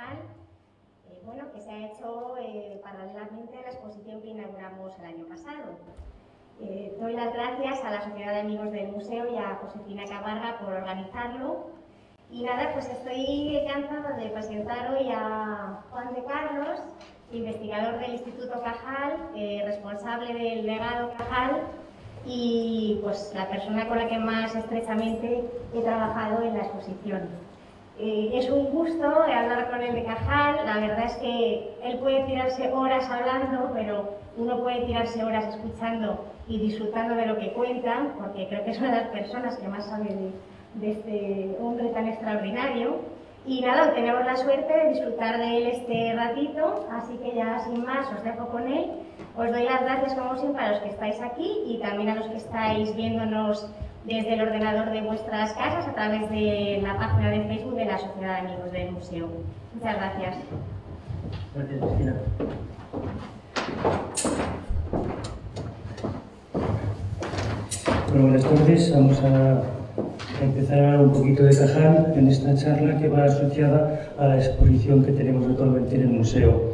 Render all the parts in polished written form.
Cajal, bueno, que se ha hecho paralelamente a la exposición que inauguramos el año pasado. Doy las gracias a la Sociedad de Amigos del Museo y a Josefina Cabarga por organizarlo. Y nada, pues estoy encantada de presentar hoy a Juan de Carlos, investigador del Instituto Cajal, responsable del legado Cajal y pues la persona con la que más estrechamente he trabajado en la exposición. Es un gusto hablar con él de Cajal. La verdad es que él puede tirarse horas hablando, pero uno puede tirarse horas escuchando y disfrutando de lo que cuenta, porque creo que es una de las personas que más sabe de este hombre tan extraordinario. Y nada, tenemos la suerte de disfrutar de él este ratito, así que ya sin más os dejo con él. Os doy las gracias como siempre a los que estáis aquí y también a los que estáis viéndonos desde el ordenador de vuestras casas a través de la página de Facebook de la Sociedad de Amigos del Museo. Muchas gracias. Gracias, Cristina. Bueno, buenas tardes. Vamos a empezar a hablar un poquito de Cajal en esta charla que va asociada a la exposición que tenemos actualmente en el museo.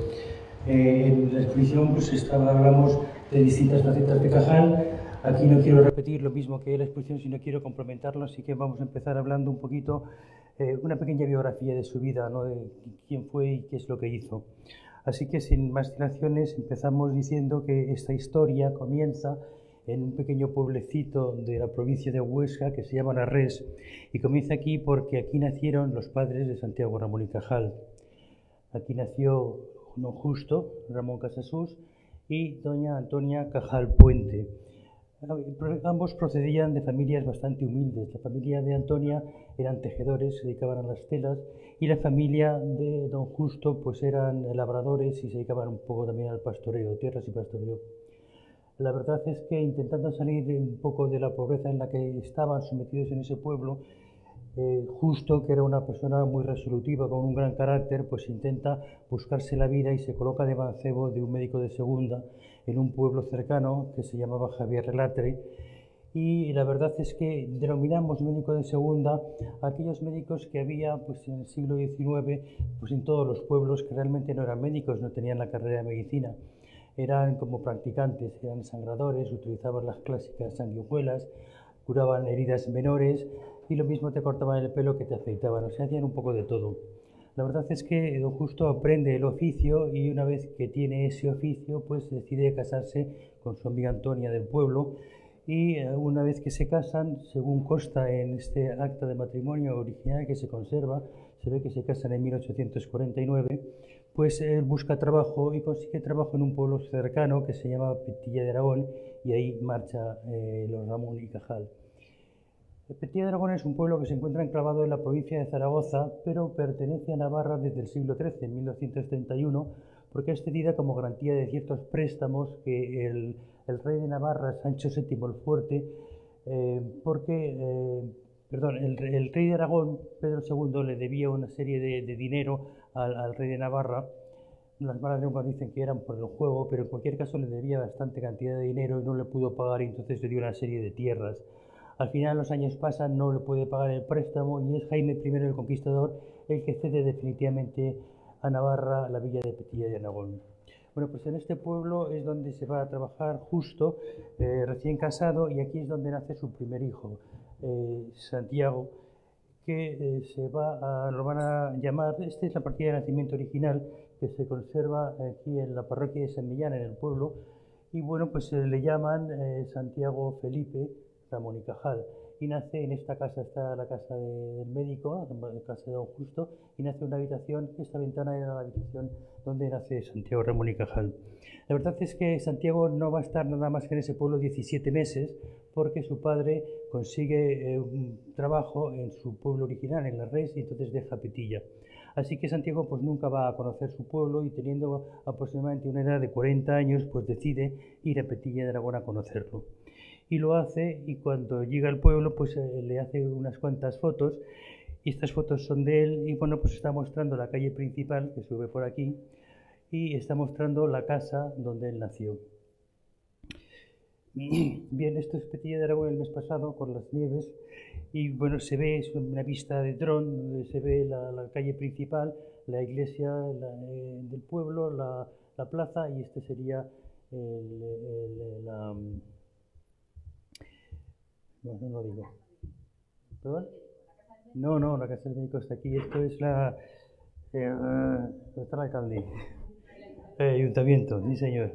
En la exposición pues hablamos de distintas facetas de Cajal. Aquí no quiero repetir lo mismo que la exposición, sino quiero complementarlo, así que vamos a empezar hablando un poquito, una pequeña biografía de su vida, ¿no? De quién fue y qué es lo que hizo. Así que sin más dilaciones empezamos diciendo que esta historia comienza en un pequeño pueblecito de la provincia de Huesca que se llama Narrés, y comienza aquí porque aquí nacieron los padres de Santiago Ramón y Cajal. Aquí nació don Justo Ramón Casasus y doña Antonia Cajal Puente. Ambos procedían de familias bastante humildes. La familia de Antonia eran tejedores, se dedicaban a las telas, y la familia de don Justo pues eran labradores y se dedicaban un poco también al pastoreo, tierras y pastoreo. La verdad es que intentando salir un poco de la pobreza en la que estaban sometidos en ese pueblo, Justo, que era una persona muy resolutiva, con un gran carácter, pues intenta buscarse la vida y se coloca de mancebo de un médico de segunda en un pueblo cercano que se llamaba Javier Relatre. Y la verdad es que denominamos médico de segunda a aquellos médicos que había pues, en el siglo XIX pues, en todos los pueblos, que realmente no eran médicos, no tenían la carrera de medicina. Eran como practicantes, eran sangradores, utilizaban las clásicas sanguijuelas, curaban heridas menores y lo mismo te cortaban el pelo que te afeitaban, o sea, hacían un poco de todo. La verdad es que don Justo aprende el oficio y una vez que tiene ese oficio, pues decide casarse con su amiga Antonia del pueblo, y una vez que se casan, según consta en este acta de matrimonio original que se conserva, se ve que se casan en 1849, pues él busca trabajo y consigue trabajo en un pueblo cercano que se llama Petilla de Aragón, y ahí marcha los Ramón y Cajal. Petilla de Aragón es un pueblo que se encuentra enclavado en la provincia de Zaragoza, pero pertenece a Navarra desde el siglo XIII, en 1931, porque es cedida como garantía de ciertos préstamos que el rey de Navarra, Sancho VII el Fuerte, el rey de Aragón, Pedro II, le debía una serie de dinero al rey de Navarra. Las malas lenguas dicen que eran por el juego, pero en cualquier caso le debía bastante cantidad de dinero y no le pudo pagar, y entonces le dio una serie de tierras. Al final los años pasan, no le puede pagar el préstamo y es Jaime I el Conquistador el que cede definitivamente a Navarra la villa de Petilla de Aragón. Bueno, pues en este pueblo es donde se va a trabajar Justo, recién casado, y aquí es donde nace su primer hijo, Santiago, que lo van a llamar, esta es la partida de nacimiento original que se conserva aquí en la parroquia de San Millán, en el pueblo, y bueno, pues le llaman Santiago Felipe Ramón y Cajal, y nace en esta casa, está la casa del médico, la casa de don Justo, y nace una habitación, esta ventana era la habitación donde nace Santiago Ramón y Cajal. La verdad es que Santiago no va a estar nada más que en ese pueblo 17 meses, porque su padre consigue un trabajo en su pueblo original, en Narrés, y entonces deja Petilla. Así que Santiago pues nunca va a conocer su pueblo, y teniendo aproximadamente una edad de 40 años, pues decide ir a Petilla de Aragón a conocerlo. Y lo hace, y cuando llega al pueblo pues le hace unas cuantas fotos, y estas fotos son de él, y bueno, pues está mostrando la calle principal que sube por aquí, y está mostrando la casa donde él nació. Bien, esto es Petilla de Aragón el mes pasado con las nieves, y bueno, se ve, es una vista de dron donde se ve la calle principal, la iglesia del pueblo, la plaza, y este sería bueno, no digo. ¿Perdón? No, la casa del médico está aquí. Esto es ¿dónde está el alcalde? El ayuntamiento, sí señor.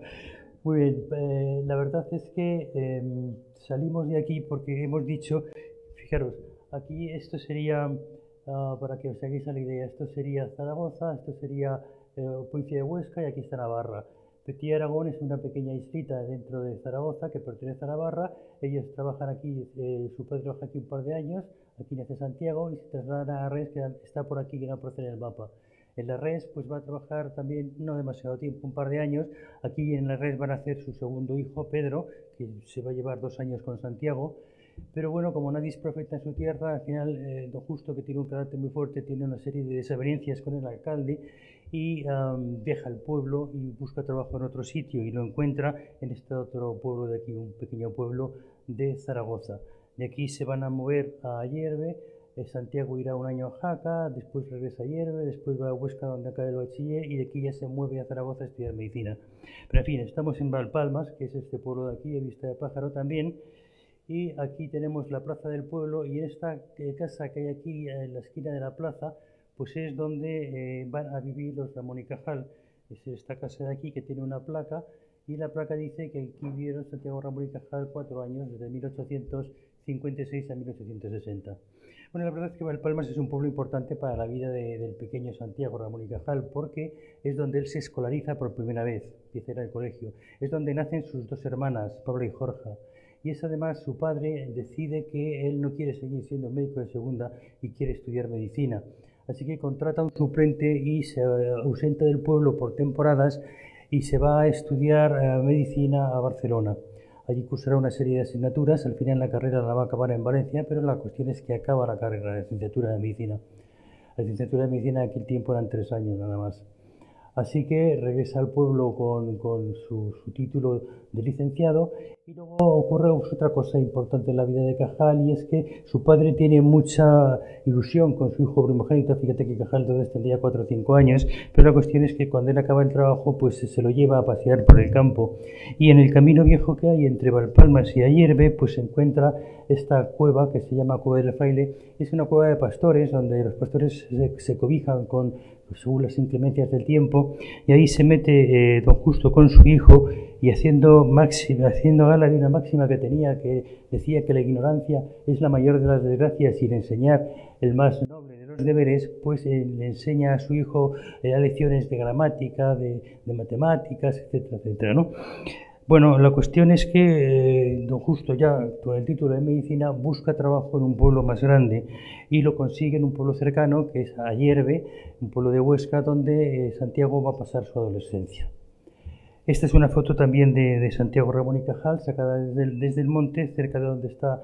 Muy bien, la verdad es que salimos de aquí porque hemos dicho, fijaros, aquí esto sería, para que os hagáis la idea, esto sería Zaragoza, esto sería provincia de Huesca y aquí está Navarra. Petilla de Aragón es una pequeña islita dentro de Zaragoza que pertenece a Navarra. Ellos trabajan aquí, su padre trabaja aquí un par de años, aquí nace Santiago y se trasladan a Res, que está por aquí, que no aparece en el mapa. En la Res pues va a trabajar también no demasiado tiempo, un par de años. Aquí en la Res van a hacer su segundo hijo, Pedro, que se va a llevar 2 años con Santiago. Pero bueno, como nadie es profeta en su tierra, al final don Justo, que tiene un carácter muy fuerte, tiene una serie de desavenencias con el alcalde y deja el pueblo y busca trabajo en otro sitio y lo encuentra en este otro pueblo de aquí, un pequeño pueblo de Zaragoza. De aquí se van a mover a Ayerbe. Santiago irá un año a Jaca, después regresa a Ayerbe, después va a Huesca donde acaba el bachiller y de aquí ya se mueve a Zaragoza a estudiar medicina. Pero en fin, estamos en Valpalmas, que es este pueblo de aquí, de Vista de Pájaro también, y aquí tenemos la plaza del pueblo y en esta casa que hay aquí en la esquina de la plaza, pues es donde van a vivir los Ramón y Cajal. Es esta casa de aquí que tiene una placa y la placa dice que aquí vivieron Santiago Ramón y Cajal 4 años, desde 1856 a 1860. Bueno, la verdad es que Valpalmas es un pueblo importante para la vida del pequeño Santiago Ramón y Cajal porque es donde él se escolariza por primera vez, empieza a ir al colegio. Es donde nacen sus 2 hermanas, Paula y Jorge. Y es además su padre decide que él no quiere seguir siendo médico de segunda y quiere estudiar medicina. Así que contrata un suplente y se ausenta del pueblo por temporadas y se va a estudiar medicina a Barcelona. Allí cursará una serie de asignaturas, al final la carrera la va a acabar en Valencia, pero la cuestión es que acaba la carrera de licenciatura de medicina. La licenciatura de medicina en aquel tiempo eran 3 años nada más. Así que regresa al pueblo con su título de licenciado y luego ocurre otra cosa importante en la vida de Cajal y es que su padre tiene mucha ilusión con su hijo primogénito. Fíjate que Cajal entonces tendría 4 o 5 años, pero la cuestión es que cuando él acaba el trabajo pues se lo lleva a pasear por el campo y en el camino viejo que hay entre Valpalmas y Ayerbe pues se encuentra esta cueva que se llama Cueva del Fraile. Es una cueva de pastores donde los pastores se cobijan con según las inclemencias del tiempo, y ahí se mete don Justo con su hijo y haciendo gala de una máxima que tenía que decía que la ignorancia es la mayor de las desgracias y el enseñar el más noble de los deberes, pues le enseña a su hijo lecciones de gramática, de matemáticas, etcétera, etcétera, ¿no? Bueno, la cuestión es que don Justo ya con el título de medicina busca trabajo en un pueblo más grande y lo consigue en un pueblo cercano que es Ayerbe, un pueblo de Huesca donde Santiago va a pasar su adolescencia. Esta es una foto también de Santiago Ramón y Cajal sacada desde el monte cerca de donde está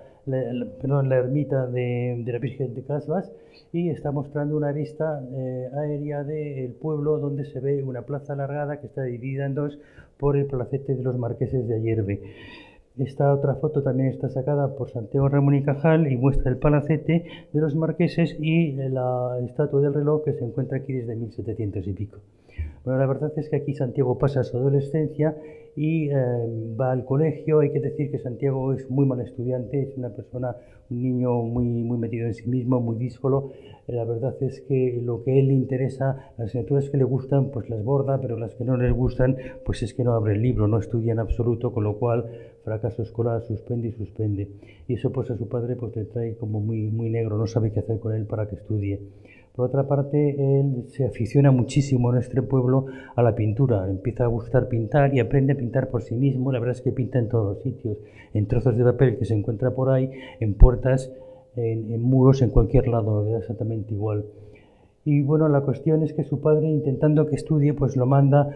la ermita de la Virgen de Casbas y está mostrando una vista aérea del pueblo donde se ve una plaza alargada que está dividida en 2 por el palacete de los marqueses de Ayerbe. Esta otra foto también está sacada por Santiago Ramón y Cajal y muestra el palacete de los marqueses y la estatua del reloj que se encuentra aquí desde 1700 y pico. Bueno, la verdad es que aquí Santiago pasa su adolescencia y va al colegio. Hay que decir que Santiago es muy mal estudiante, es una persona, un niño muy metido en sí mismo, muy díscolo. La verdad es que lo que a él le interesa, las asignaturas que le gustan, pues las borda, pero las que no les gustan, pues es que no abre el libro, no estudia en absoluto, con lo cual fracaso escolar, suspende y suspende. Y eso pues a su padre pues le trae como muy negro, no sabe qué hacer con él para que estudie. Por otra parte, él se aficiona muchísimo en este pueblo a la pintura. Empieza a gustar pintar y aprende a pintar por sí mismo. La verdad es que pinta en todos los sitios, en trozos de papel que se encuentra por ahí, en puertas, en muros, en cualquier lado, da exactamente igual. Y bueno, la cuestión es que su padre, intentando que estudie, pues lo manda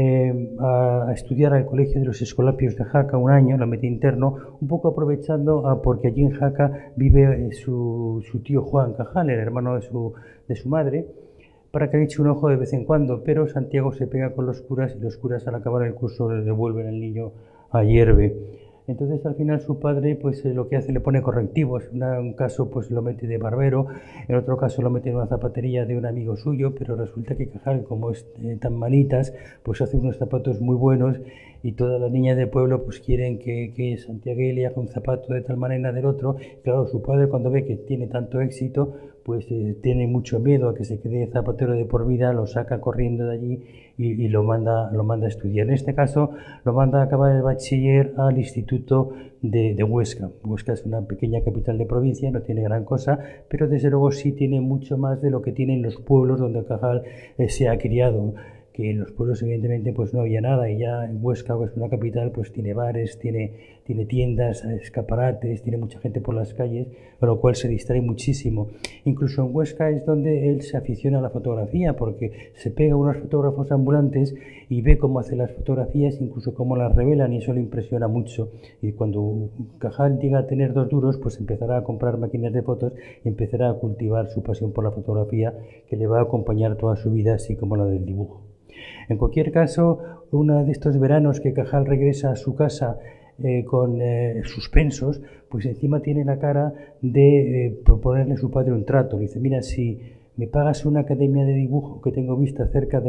a estudiar al Colegio de los Escolapios de Jaca un año, lo mete interno, un poco aprovechando porque allí en Jaca vive su tío Juan Cajal, el hermano de su madre, para que le eche un ojo de vez en cuando, pero Santiago se pega con los curas y los curas al acabar el curso le devuelven al niño a Ayerbe. Entonces al final su padre pues lo que hace le pone correctivos. En un caso pues lo mete de barbero, en otro caso lo mete en una zapatería de un amigo suyo, pero resulta que Cajal, como es tan manitas, pues hace unos zapatos muy buenos y todas las niñas del pueblo pues quieren que Santiago le haga un zapato de tal manera del otro. Claro, su padre cuando ve que tiene tanto éxito pues tiene mucho miedo a que se quede zapatero de por vida, lo saca corriendo de allí y lo manda a estudiar. En este caso lo manda a acabar el bachiller al Instituto de Huesca. Huesca es una pequeña capital de provincia, no tiene gran cosa, pero desde luego sí tiene mucho más de lo que tienen los pueblos donde Cajal se ha criado. Que en los pueblos evidentemente pues no había nada, y ya en Huesca, que es una capital, pues tiene bares, tiene tiendas, escaparates, tiene mucha gente por las calles, con lo cual se distrae muchísimo. Incluso en Huesca es donde él se aficiona a la fotografía, porque se pega a unos fotógrafos ambulantes y ve cómo hacen las fotografías, incluso cómo las revelan, y eso le impresiona mucho. Y cuando Cajal llega a tener 2 duros, pues empezará a comprar máquinas de fotos y empezará a cultivar su pasión por la fotografía, que le va a acompañar toda su vida, así como la del dibujo. En cualquier caso, uno de estos veranos que Cajal regresa a su casa con suspensos, pues encima tiene la cara de proponerle a su padre un trato. Le dice: mira, si me pagas una academia de dibujo que tengo vista cerca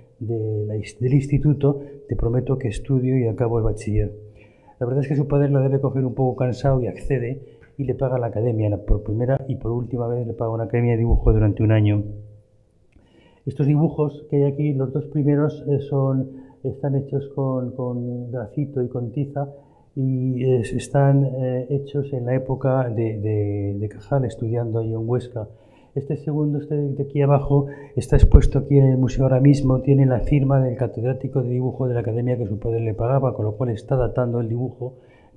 del instituto, te prometo que estudio y acabo el bachiller. La verdad es que su padre lo debe coger un poco cansado y accede y le paga la academia. Por primera y por última vez le paga una academia de dibujo durante un año. Estos dibujos que hay aquí, los 2 primeros, están hechos con grafito y con tiza, y están hechos en la época de Cajal, estudiando ahí en Huesca. Este segundo, de aquí abajo, está expuesto aquí en el museo ahora mismo, tiene la firma del catedrático de dibujo de la academia que su padre le pagaba, con lo cual está datando el dibujo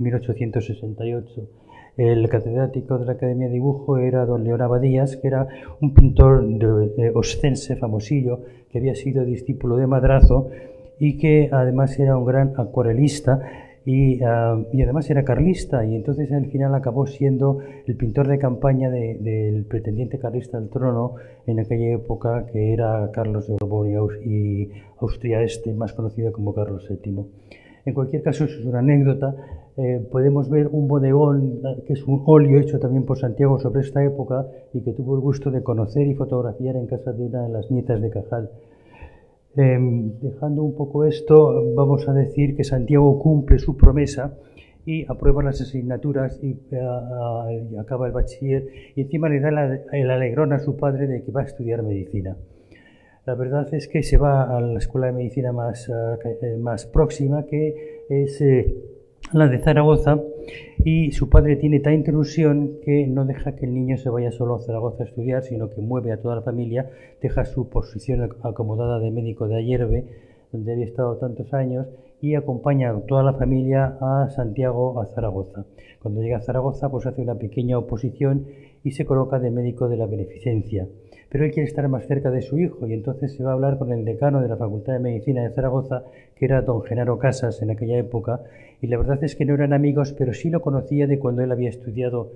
1868. El catedrático de la Academia de Dibujo era don León Abadías, que era un pintor oscense famosillo, que había sido discípulo de Madrazo y que además era un gran acuarelista y además era carlista, y entonces al final acabó siendo el pintor de campaña del pretendiente carlista al trono en aquella época, que era Carlos de Borbón y Austria Este, más conocido como Carlos VII. En cualquier caso, eso es una anécdota. Podemos ver un bodegón, que es un óleo hecho también por Santiago sobre esta época y que tuvo el gusto de conocer y fotografiar en casa de una de las nietas de Cajal. Dejando un poco esto, vamos a decir que Santiago cumple su promesa y aprueba las asignaturas y acaba el bachiller, y encima le da el alegrón a su padre de que va a estudiar medicina. La verdad es que se va a la escuela de medicina más próxima, que es la de Zaragoza, y su padre tiene tanta ilusión que no deja que el niño se vaya solo a Zaragoza a estudiar, sino que mueve a toda la familia, deja su posición acomodada de médico de Ayerbe, donde había estado tantos años, y acompaña a toda la familia a Santiago a Zaragoza. Cuando llega a Zaragoza, pues hace una pequeña oposición y se coloca de médico de la Beneficencia. Pero él quiere estar más cerca de su hijo, y entonces se va a hablar con el decano de la Facultad de Medicina de Zaragoza, que era don Genaro Casas en aquella época, y la verdad es que no eran amigos, pero sí lo conocía de cuando él había estudiado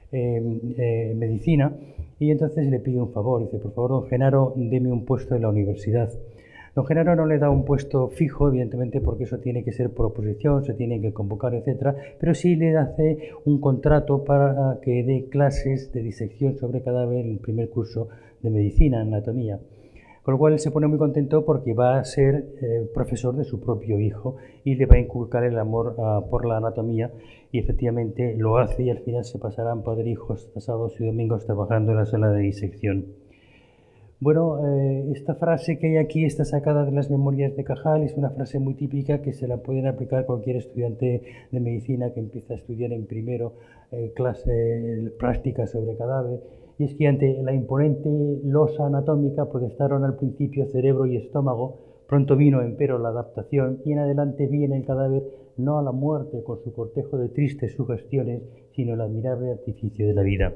medicina, y entonces le pide un favor. Dice: por favor, don Genaro, deme un puesto en la universidad. Don Genaro no le da un puesto fijo, evidentemente, porque eso tiene que ser por oposición, se tiene que convocar, etcétera, pero sí le hace un contrato para que dé clases de disección sobre cadáver en el primer curso de medicina, anatomía. Con lo cual él se pone muy contento porque va a ser profesor de su propio hijo y le va a inculcar el amor por la anatomía, y efectivamente lo hace, y al final se pasarán padre e hijos sábados y domingos trabajando en la sala de disección. Bueno, esta frase que hay aquí está sacada de las memorias de Cajal, es una frase muy típica que se la pueden aplicar cualquier estudiante de medicina que empieza a estudiar en primero clase práctica sobre cadáver, y es que ante la imponente losa anatómica protestaron al principio cerebro y estómago, pronto vino empero la adaptación, y en adelante viene el cadáver no a la muerte con su cortejo de tristes sugestiones, sino el admirable artificio de la vida.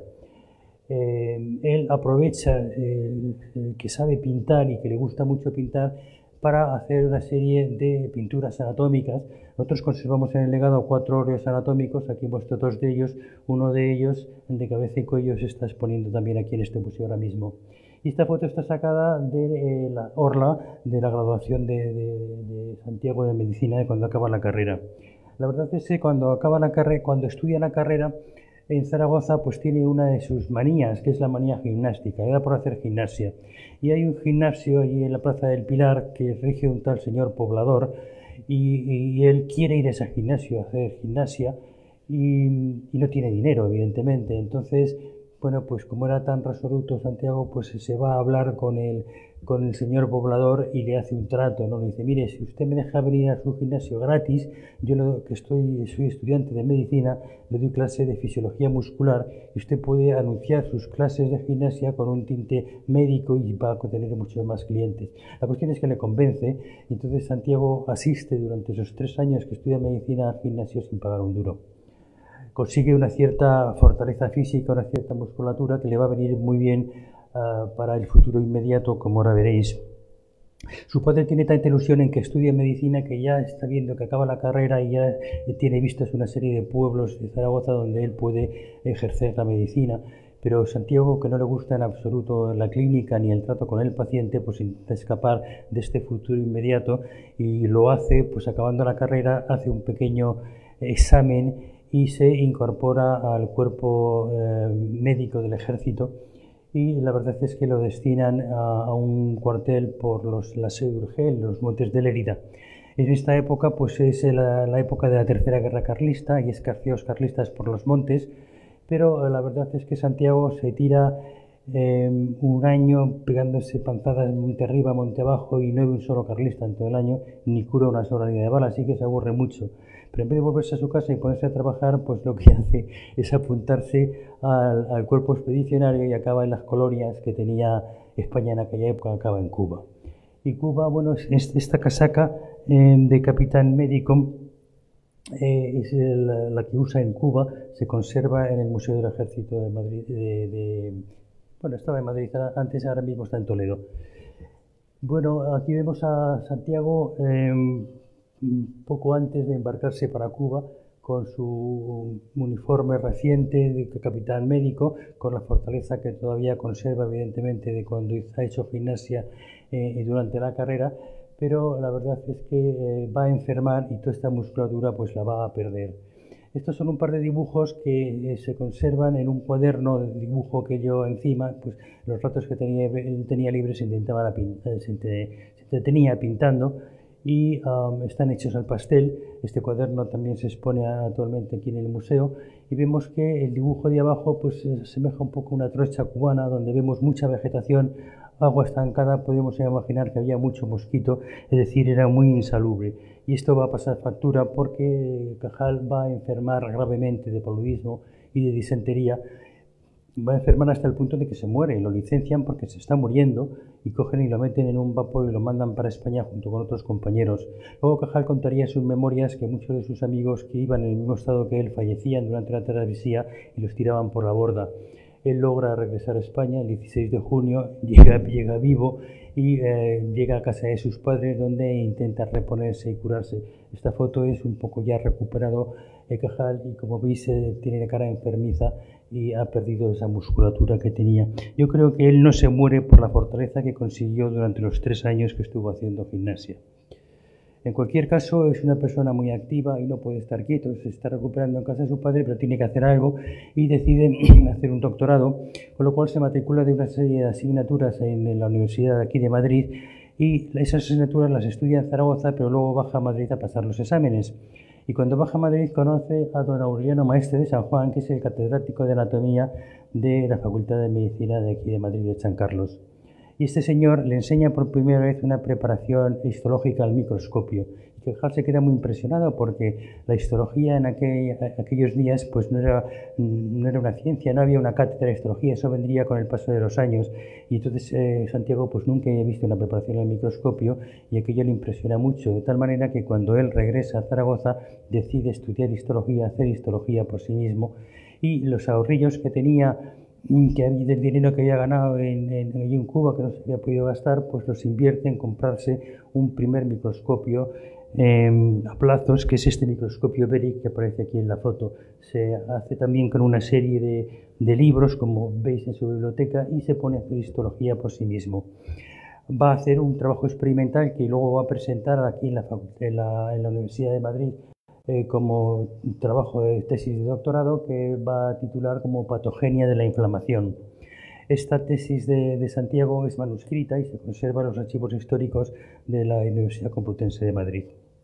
Él aprovecha que sabe pintar y que le gusta mucho pintar para hacer una serie de pinturas anatómicas. Nosotros conservamos en el legado 4 óleos anatómicos, aquí he puesto 2 de ellos, uno de ellos, el de cabeza y cuello, se está exponiendo también aquí en este museo ahora mismo. Y esta foto está sacada de la orla de la graduación de Santiago de Medicina, de cuando acaba la carrera. La verdad es que cuando acaba la carrera, cuando estudia la carrera en Zaragoza, pues tiene una de sus manías, que es la manía gimnástica, le da por hacer gimnasia. Y hay un gimnasio allí en la Plaza del Pilar que rige un tal señor poblador y él quiere ir a ese gimnasio a hacer gimnasia y no tiene dinero, evidentemente. Entonces, bueno, pues como era tan resoluto Santiago, pues se va a hablar con el señor poblador y le hace un trato, ¿no? Le dice, mire, si usted me deja venir a su gimnasio gratis, yo que soy estudiante de medicina, le doy clase de fisiología muscular y usted puede anunciar sus clases de gimnasia con un tinte médico y va a tener muchos más clientes. La cuestión es que le convence y entonces Santiago asiste durante esos 3 años que estudia medicina al gimnasio sin pagar un duro. Consigue una cierta fortaleza física, una cierta musculatura que le va a venir muy bien para el futuro inmediato, como ahora veréis. Su padre tiene tanta ilusión en que estudie medicina que ya está viendo que acaba la carrera y ya tiene vistas una serie de pueblos de Zaragoza donde él puede ejercer la medicina. Pero Santiago, que no le gusta en absoluto la clínica ni el trato con el paciente, pues intenta escapar de este futuro inmediato y lo hace, pues acabando la carrera, hace un pequeño examen y se incorpora al cuerpo médico del ejército y la verdad es que lo destinan a un cuartel por la Seu d'Urgell, los montes de Lérida. En esta época pues es la época de la Tercera Guerra Carlista y escarceos carlistas por los montes, pero la verdad es que Santiago se tira un año pegándose panzadas monte arriba, monte abajo y no hay un solo carlista en todo el año, ni cura una sola herida de bala, así que se aburre mucho. Pero en vez de volverse a su casa y ponerse a trabajar, pues lo que hace es apuntarse al cuerpo expedicionario y acaba en las colonias que tenía España en aquella época, acaba en Cuba. Y Cuba, bueno, esta casaca de capitán médico es la que usa en Cuba, se conserva en el Museo del Ejército de Madrid, bueno, estaba en Madrid antes, ahora mismo está en Toledo. Bueno, aquí vemos a Santiago poco antes de embarcarse para Cuba, con su uniforme reciente de capitán médico, con la fortaleza que todavía conserva, evidentemente, de cuando ha hecho gimnasia durante la carrera, pero la verdad es que va a enfermar y toda esta musculatura pues la va a perder. Estos son un par de dibujos que se conservan en un cuaderno de dibujo que yo encima, pues los ratos que tenía libres se entretenía pintando y están hechos al pastel. Este cuaderno también se expone actualmente aquí en el museo y vemos que el dibujo de abajo pues se asemeja un poco a una trocha cubana donde vemos mucha vegetación, agua estancada, podemos imaginar que había mucho mosquito, es decir, era muy insalubre. Y esto va a pasar factura porque Cajal va a enfermar gravemente de paludismo y de disentería. Va a enfermar hasta el punto de que se muere, lo licencian porque se está muriendo y cogen y lo meten en un vapor y lo mandan para España junto con otros compañeros. Luego Cajal contaría en sus memorias que muchos de sus amigos que iban en el mismo estado que él fallecían durante la travesía y los tiraban por la borda. Él logra regresar a España el 16 de junio, llega vivo y llega a casa de sus padres donde intenta reponerse y curarse. Esta foto es un poco ya recuperado Cajal y como veis tiene la cara enfermiza y ha perdido esa musculatura que tenía. Yo creo que él no se muere por la fortaleza que consiguió durante los 3 años que estuvo haciendo gimnasia. En cualquier caso, es una persona muy activa y no puede estar quieto, se está recuperando en casa de su padre, pero tiene que hacer algo y decide hacer un doctorado, con lo cual se matricula de una serie de asignaturas en la Universidad de aquí de Madrid y esas asignaturas las estudia en Zaragoza, pero luego baja a Madrid a pasar los exámenes. Y cuando baja a Madrid conoce a don Aureliano Maestre de San Juan, que es el catedrático de anatomía de la Facultad de Medicina de aquí de Madrid, de San Carlos. Y este señor le enseña por primera vez una preparación histológica al microscopio. Y Cajal se queda muy impresionado porque la histología en aquellos días pues no era una ciencia, no había una cátedra de histología, eso vendría con el paso de los años. Y entonces Santiago pues nunca había visto una preparación al microscopio y aquello le impresiona mucho, de tal manera que cuando él regresa a Zaragoza decide estudiar histología, hacer histología por sí mismo y los ahorrillos que tenía del dinero que había ganado allí en Cuba, que no se había podido gastar, pues los invierte en comprarse un primer microscopio a plazos, que es este microscopio Berry que aparece aquí en la foto. Se hace también con una serie de libros, como veis en su biblioteca, y se pone a hacer histología por sí mismo. Va a hacer un trabajo experimental que luego va a presentar aquí en la Universidad de Madrid como trabajo de tesis de doctorado que va a titular como Patogenia de la inflamación. Esta tesis de Santiago es manuscrita y se conserva en los archivos históricos de la Universidad Complutense de Madrid.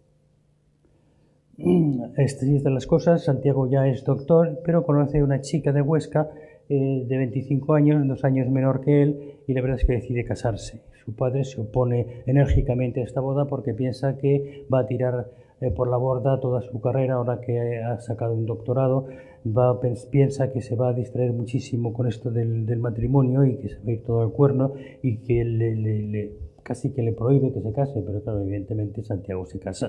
Así están las cosas. Santiago ya es doctor, pero conoce a una chica de Huesca de 25 años, 2 años menor que él, y la verdad es que decide casarse. Su padre se opone enérgicamente a esta boda porque piensa que va a tirar por la borda toda su carrera ahora que ha sacado un doctorado. Piensa que se va a distraer muchísimo con esto del matrimonio y que se va a ir todo al cuerno y que casi que le prohíbe que se case, pero claro, evidentemente Santiago se casa.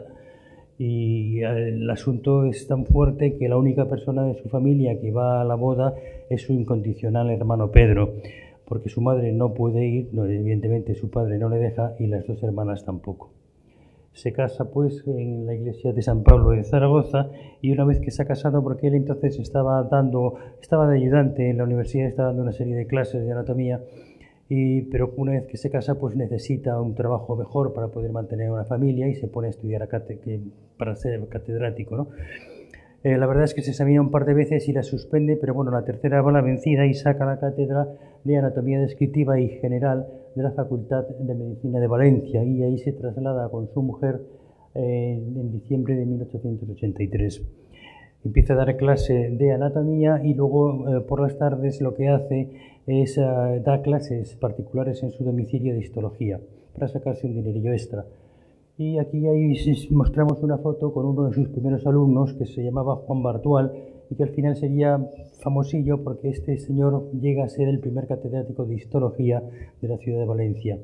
Y el asunto es tan fuerte que la única persona de su familia que va a la boda es su incondicional hermano Pedro, porque su madre no puede ir, evidentemente su padre no le deja y las 2 hermanas tampoco. Se casa pues en la iglesia de San Pablo de Zaragoza y una vez que se ha casado, porque él entonces estaba de ayudante en la universidad, estaba dando una serie de clases de anatomía, pero una vez que se casa pues necesita un trabajo mejor para poder mantener una familia y se pone a estudiar para ser catedrático, ¿no? La verdad es que se examina un par de veces y la suspende, pero bueno, la tercera va la vencida y saca la cátedra de Anatomía Descriptiva y General de la Facultad de Medicina de Valencia y ahí se traslada con su mujer en diciembre de 1883. Empieza a dar clase de anatomía y luego por las tardes lo que hace es dar clases particulares en su domicilio de histología para sacarse un dinerillo extra. Y aquí mostramos una foto con uno de sus primeros alumnos que se llamaba Juan Bartual y que al final sería famosillo porque este señor llega a ser el primer catedrático de histología de la ciudad de Valencia.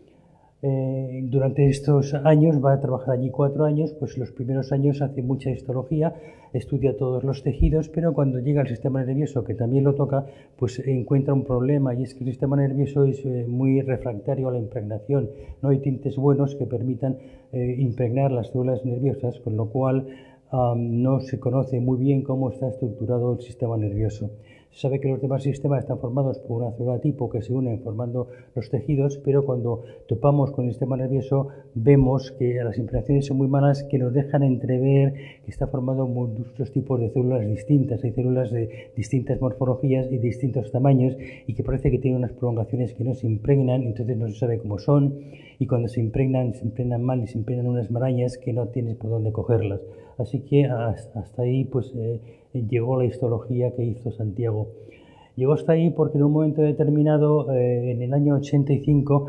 Durante estos años, va a trabajar allí 4 años, pues los primeros años hace mucha histología, estudia todos los tejidos, pero cuando llega al sistema nervioso, que también lo toca, pues encuentra un problema y es que el sistema nervioso es muy refractario a la impregnación. No hay tintes buenos que permitan impregnar las células nerviosas, con lo cual no se conoce muy bien cómo está estructurado el sistema nervioso. Se sabe que los demás sistemas están formados por una célula tipo que se unen formando los tejidos, pero cuando topamos con el sistema nervioso vemos que las impregnaciones son muy malas, que nos dejan entrever que está formado por muchos tipos de células distintas. Hay células de distintas morfologías y distintos tamaños y que parece que tienen unas prolongaciones que no se impregnan, entonces no se sabe cómo son y cuando se impregnan mal y se impregnan unas marañas que no tienes por dónde cogerlas. Así que hasta ahí pues llegó la histología que hizo Santiago. Llegó hasta ahí porque en un momento determinado, en el año 85,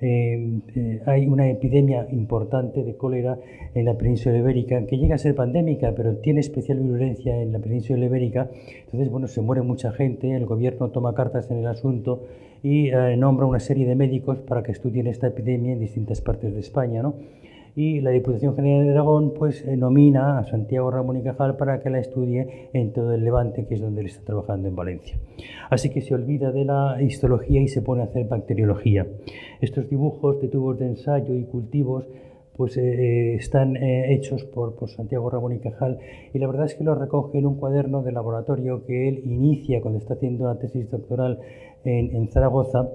hay una epidemia importante de cólera en la península ibérica, que llega a ser pandémica, pero tiene especial virulencia en la península ibérica. Entonces, bueno, se muere mucha gente, el gobierno toma cartas en el asunto y nombra una serie de médicos para que estudien esta epidemia en distintas partes de España, ¿no? Y la Diputación General de Aragón pues nomina a Santiago Ramón y Cajal para que la estudie en todo el Levante, que es donde él está trabajando en Valencia. Así que se olvida de la histología y se pone a hacer bacteriología. Estos dibujos de tubos de ensayo y cultivos pues están hechos por Santiago Ramón y Cajal y la verdad es que los recoge en un cuaderno de laboratorio que él inicia cuando está haciendo la tesis doctoral en Zaragoza.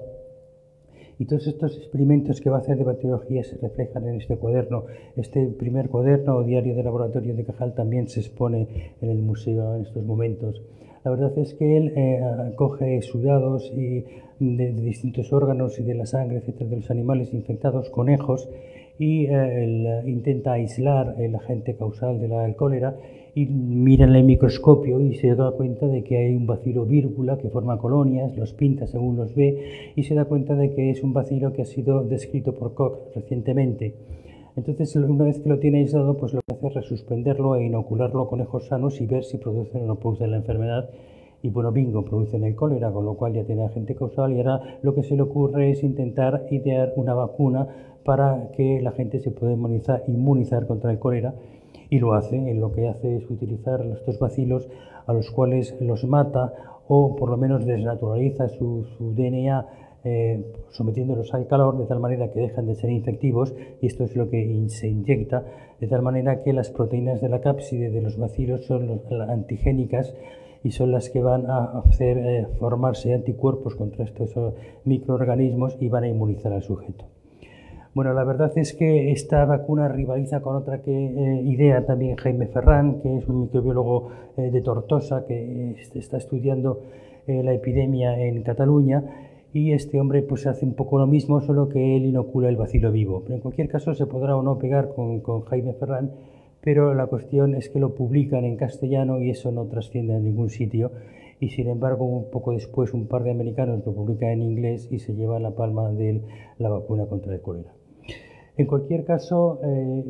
Y todos estos experimentos que va a hacer de bacteriología se reflejan en este cuaderno. Este primer cuaderno o diario de laboratorio de Cajal también se expone en el museo en estos momentos. La verdad es que él coge sudados de distintos órganos y de la sangre, etcétera, de los animales infectados, conejos, y él intenta aislar el agente causal de la cólera y mira en el microscopio y se da cuenta de que hay un bacilo vírgula que forma colonias, los pinta según los ve y se da cuenta de que es un bacilo que ha sido descrito por Koch recientemente. Entonces, una vez que lo tiene aislado, pues lo que hace es resuspenderlo e inocularlo a conejos sanos y ver si producen o no producen la enfermedad. Y bueno, bingo, producen el cólera, con lo cual ya tiene agente causal y ahora lo que se le ocurre es intentar idear una vacuna para que la gente se pueda inmunizar contra el cólera. Y lo hace, lo que hace es utilizar estos bacilos a los cuales los mata o por lo menos desnaturaliza su DNA sometiéndolos al calor de tal manera que dejan de ser infectivos y esto es lo que se inyecta de tal manera que las proteínas de la cápside de los bacilos son antigénicas y son las que van a hacer formarse anticuerpos contra estos microorganismos y van a inmunizar al sujeto. Bueno, la verdad es que esta vacuna rivaliza con otra que idea también Jaime Ferrán, que es un microbiólogo de Tortosa, que está estudiando la epidemia en Cataluña, y este hombre pues hace un poco lo mismo, solo que él inocula el bacilo vivo. Pero en cualquier caso se podrá o no pegar con Jaime Ferrán, pero la cuestión es que lo publican en castellano y eso no trasciende a ningún sitio, y sin embargo un poco después un par de americanos lo publican en inglés y se lleva la palma de la vacuna contra el cólera. En cualquier caso,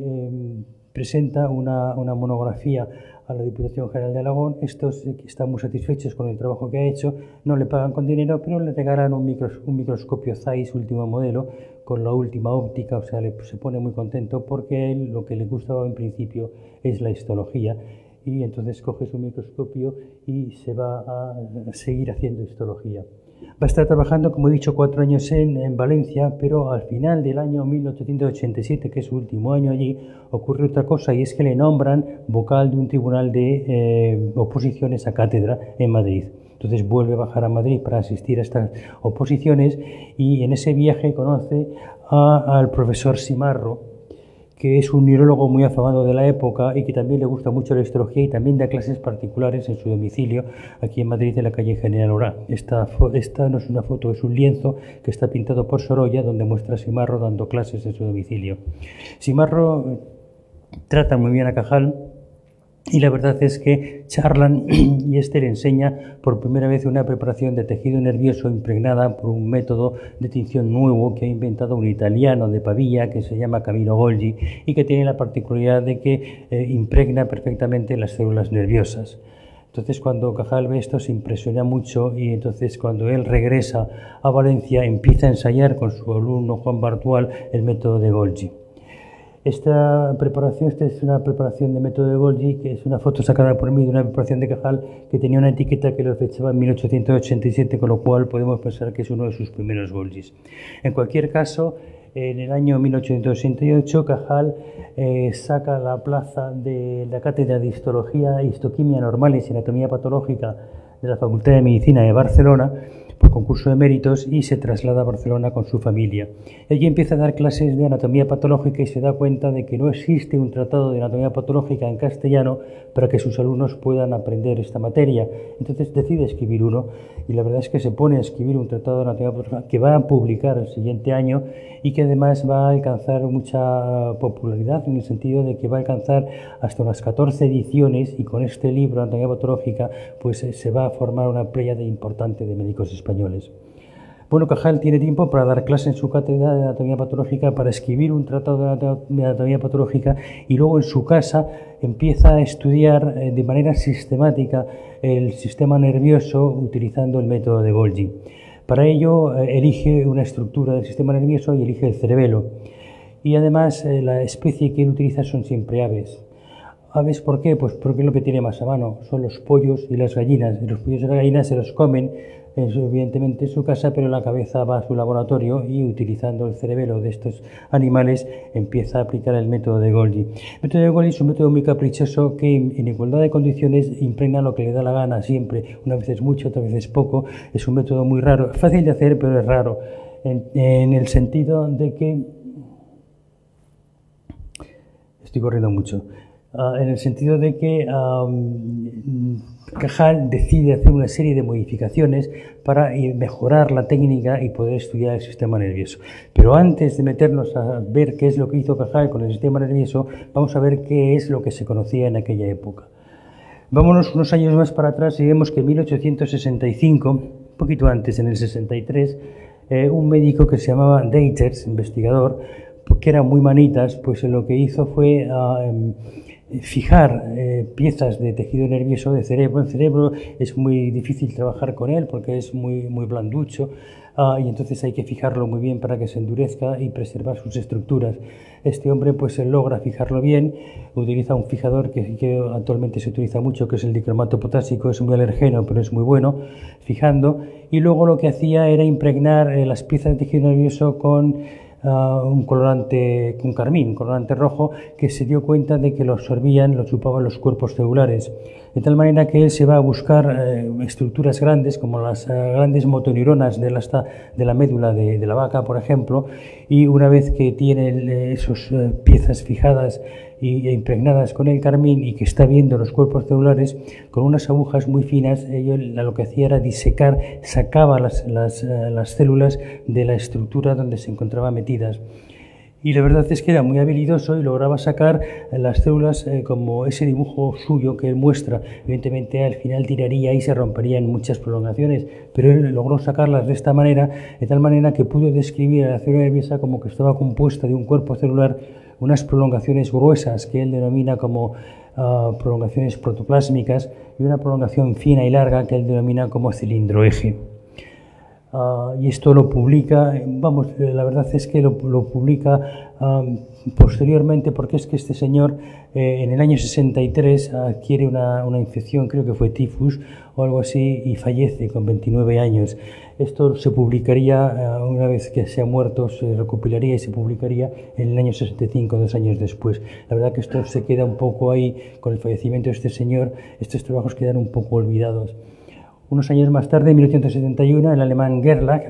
presenta una monografía a la Diputación General de Aragón. Estos están muy satisfechos con el trabajo que ha hecho, no le pagan con dinero, pero le regalan un microscopio Zeiss último modelo con la última óptica, o sea, se pone muy contento porque a él lo que le gustaba en principio es la histología, y entonces coge su microscopio y se va a seguir haciendo histología. Va a estar trabajando, como he dicho, 4 años en Valencia, pero al final del año 1887, que es su último año allí, ocurre otra cosa, y es que le nombran vocal de un tribunal de oposiciones a cátedra en Madrid. Entonces vuelve a bajar a Madrid para asistir a estas oposiciones, y en ese viaje conoce al profesor Simarro, que es un neurólogo muy afamado de la época y que también le gusta mucho la histología, y también da clases particulares en su domicilio aquí en Madrid, en la calle General Orá. Esta no es una foto, es un lienzo que está pintado por Sorolla, donde muestra a Simarro dando clases en su domicilio. Simarro trata muy bien a Cajal, y la verdad es que charlan y le enseña por primera vez una preparación de tejido nervioso impregnada por un método de tinción nuevo que ha inventado un italiano de Pavia que se llama Camillo Golgi, y que tiene la particularidad de que impregna perfectamente las células nerviosas. Entonces, cuando Cajal ve esto, se impresiona mucho, y entonces cuando él regresa a Valencia empieza a ensayar con su alumno Juan Bartual el método de Golgi. Esta es una preparación de método de Golgi, que es una foto sacada por mí de una preparación de Cajal que tenía una etiqueta que lo fechaba en 1887, con lo cual podemos pensar que es uno de sus primeros Golgis. En cualquier caso, en el año 1868 Cajal saca la plaza de la cátedra de histología, histoquimia normales y anatomía patológica de la Facultad de Medicina de Barcelona por concurso de méritos, y se traslada a Barcelona con su familia. Allí empieza a dar clases de anatomía patológica y se da cuenta de que no existe un tratado de anatomía patológica en castellano para que sus alumnos puedan aprender esta materia. Entonces decide escribir uno, y la verdad es que se pone a escribir un tratado de anatomía patológica que va a publicar el siguiente año, y que además va a alcanzar mucha popularidad, en el sentido de que va a alcanzar hasta unas 14 ediciones, y con este libro, Anatomía Patológica, pues se va a formar una pléyade importante de médicos españoles. Bueno, Cajal tiene tiempo para dar clase en su cátedra de anatomía patológica, para escribir un tratado de anatomía patológica, y luego en su casa empieza a estudiar de manera sistemática el sistema nervioso utilizando el método de Golgi. Para ello elige una estructura del sistema nervioso y elige el cerebelo. Y además la especie que él utiliza son siempre aves. ¿Aves por qué? Pues porque es lo que tiene más a mano, son los pollos y las gallinas. Los pollos y las gallinas se los comen, evidentemente, en su casa, pero la cabeza va a su laboratorio, y utilizando el cerebelo de estos animales empieza a aplicar el método de Golgi. El método de Golgi es un método muy caprichoso que en igualdad de condiciones impregna lo que le da la gana siempre, unas veces mucho, otras veces poco. Es un método muy raro, fácil de hacer, pero es raro, en el sentido de que... Estoy corriendo mucho. En el sentido de que Cajal decide hacer una serie de modificaciones para mejorar la técnica y poder estudiar el sistema nervioso. Pero antes de meternos a ver qué es lo que hizo Cajal con el sistema nervioso, vamos a ver qué es lo que se conocía en aquella época. Vámonos unos años más para atrás y vemos que en 1865, un poquito antes, en el 63, un médico que se llamaba Deiters, investigador, que era muy manitas, pues lo que hizo fue fijar piezas de tejido nervioso de cerebro. El cerebro es muy difícil trabajar con él porque es muy blanducho, y entonces hay que fijarlo muy bien para que se endurezca y preservar sus estructuras. Este hombre pues logra fijarlo bien, utiliza un fijador que actualmente se utiliza mucho, que es el dicromato potásico. Es muy alergeno, pero es muy bueno fijando, y luego lo que hacía era impregnar las piezas de tejido nervioso con un colorante, un carmín, un colorante rojo, que se dio cuenta de que lo absorbían, lo chupaban los cuerpos celulares. de tal manera que él se va a buscar estructuras grandes, como las grandes motoneuronas de la médula de la vaca, por ejemplo, y una vez que tiene esas piezas fijadas e impregnadas con el carmín y que está viendo los cuerpos celulares, con unas agujas muy finas, lo que hacía era disecar, sacaba las células de la estructura donde se encontraban metidas. Y la verdad es que era muy habilidoso y lograba sacar las células como ese dibujo suyo que él muestra. Evidentemente al final tiraría y se rompería en muchas prolongaciones, pero él logró sacarlas de esta manera, de tal manera que pudo describir a la célula nerviosa como que estaba compuesta de un cuerpo celular, unas prolongaciones gruesas que él denomina como prolongaciones protoplásmicas y una prolongación fina y larga que él denomina como cilindro eje. Y esto lo publica, la verdad es que lo publica posteriormente, porque es que este señor en el año 63 adquiere una infección, creo que fue tifus o algo así, y fallece con 29 años. Esto se publicaría, una vez que se ha muerto, se recopilaría y se publicaría en el año 65, 2 años después. La verdad que esto se queda un poco ahí, con el fallecimiento de este señor, estos trabajos quedan un poco olvidados. Unos años más tarde, en 1871, el alemán Gerlach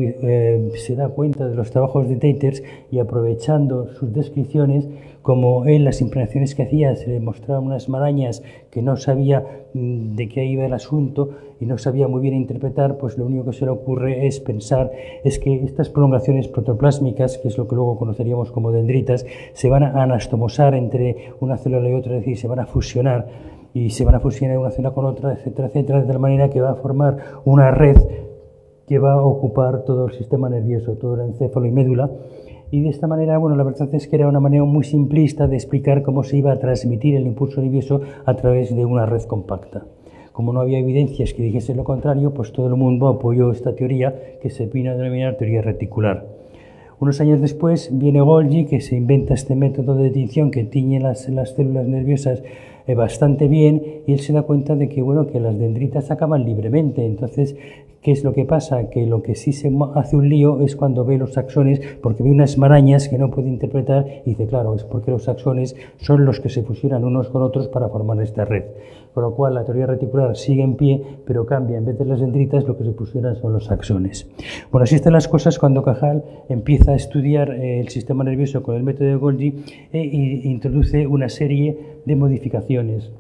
se da cuenta de los trabajos de Teiters y, aprovechando sus descripciones, como él las impregnaciones que hacía se le mostraban unas marañas que no sabía de qué iba el asunto y no sabía muy bien interpretar, pues lo único que se le ocurre es pensar es que estas prolongaciones protoplásmicas, que es lo que luego conoceríamos como dendritas, se van a anastomosar entre una célula y otra, es decir, se van a fusionar. Y se van a fusionar una célula con otra, etcétera, etcétera, de tal manera que va a formar una red que va a ocupar todo el sistema nervioso, todo el encéfalo y médula. Y de esta manera, la verdad es que era una manera muy simplista de explicar cómo se iba a transmitir el impulso nervioso a través de una red compacta. Como no había evidencias que dijesen lo contrario, pues todo el mundo apoyó esta teoría que se vino a denominar teoría reticular. Unos años después viene Golgi, que se inventa este método de tinción que tiñe las células nerviosas bastante bien, y él se da cuenta de que, que las dendritas acaban libremente. Entonces, ¿qué es lo que pasa? Que lo que sí se hace un lío es cuando ve los axones, porque ve unas marañas que no puede interpretar y dice, claro, es porque los axones son los que se fusionan unos con otros para formar esta red. Con lo cual la teoría reticular sigue en pie, pero cambia, en vez de las dendritas lo que se fusionan son los axones. Bueno, así están las cosas cuando Cajal empieza a estudiar el sistema nervioso con el método de Golgi e introduce una serie de modificaciones.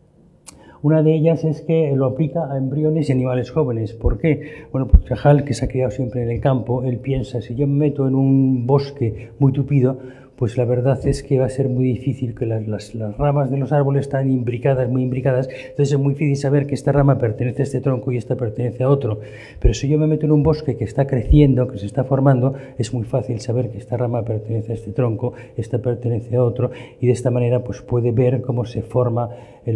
Una de ellas es que lo aplica a embriones y animales jóvenes. ¿Por qué? Bueno, pues Cajal, que se ha criado siempre en el campo, él piensa, si yo me meto en un bosque muy tupido, pues la verdad es que va a ser muy difícil, que las ramas de los árboles están imbricadas, muy imbricadas, entonces es muy difícil saber que esta rama pertenece a este tronco y esta pertenece a otro. Pero si yo me meto en un bosque que está creciendo, que se está formando, es muy fácil saber que esta rama pertenece a este tronco, esta pertenece a otro, y de esta manera pues puede ver cómo se forma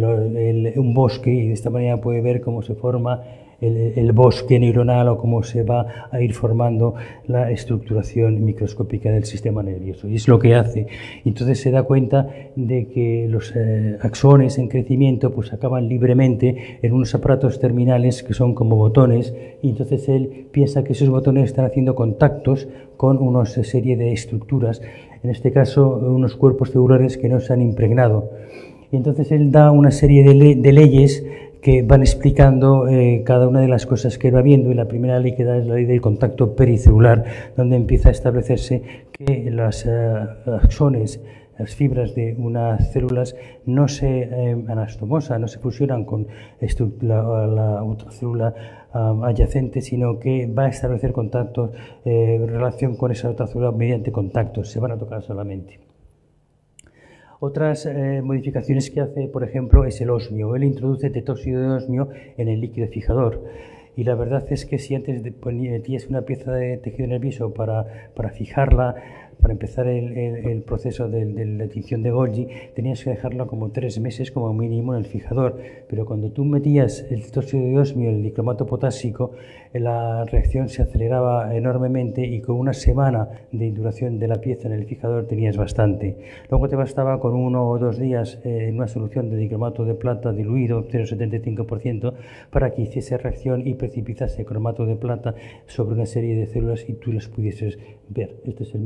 un bosque, y de esta manera puede ver cómo se forma el bosque neuronal o cómo se va a ir formando la estructuración microscópica del sistema nervioso. Y es lo que hace. Entonces se da cuenta de que los axones en crecimiento pues acaban libremente en unos aparatos terminales que son como botones, y entonces él piensa que esos botones están haciendo contactos con una serie de estructuras, en este caso unos cuerpos celulares que no se han impregnado. Y entonces él da una serie de leyes que van explicando cada una de las cosas que va viendo, y la primera ley que da es la ley del contacto pericelular, donde empieza a establecerse que los axones, las fibras de unas células, no se anastomosan, no se fusionan con la otra célula adyacente, sino que va a establecer contactos, relación con esa otra célula mediante contactos, se van a tocar solamente. Otras modificaciones que hace, por ejemplo, es el osmio. Él introduce tetóxido de osmio en el líquido fijador. Y la verdad es que si antes metías una pieza de tejido nervioso para fijarla, para empezar el proceso de la tinción de Golgi, tenías que dejarla como 3 meses como mínimo en el fijador. Pero cuando tú metías el tetóxido de osmio en el dicromato potásico, la reacción se aceleraba enormemente, y con una semana de duración de la pieza en el fijador tenías bastante. Luego te bastaba con 1 o 2 días en una solución de dicromato de plata diluido, 0,75%, para que hiciese reacción y precipitase cromato de plata sobre una serie de células y tú las pudieses ver. Este es el método de Golgi.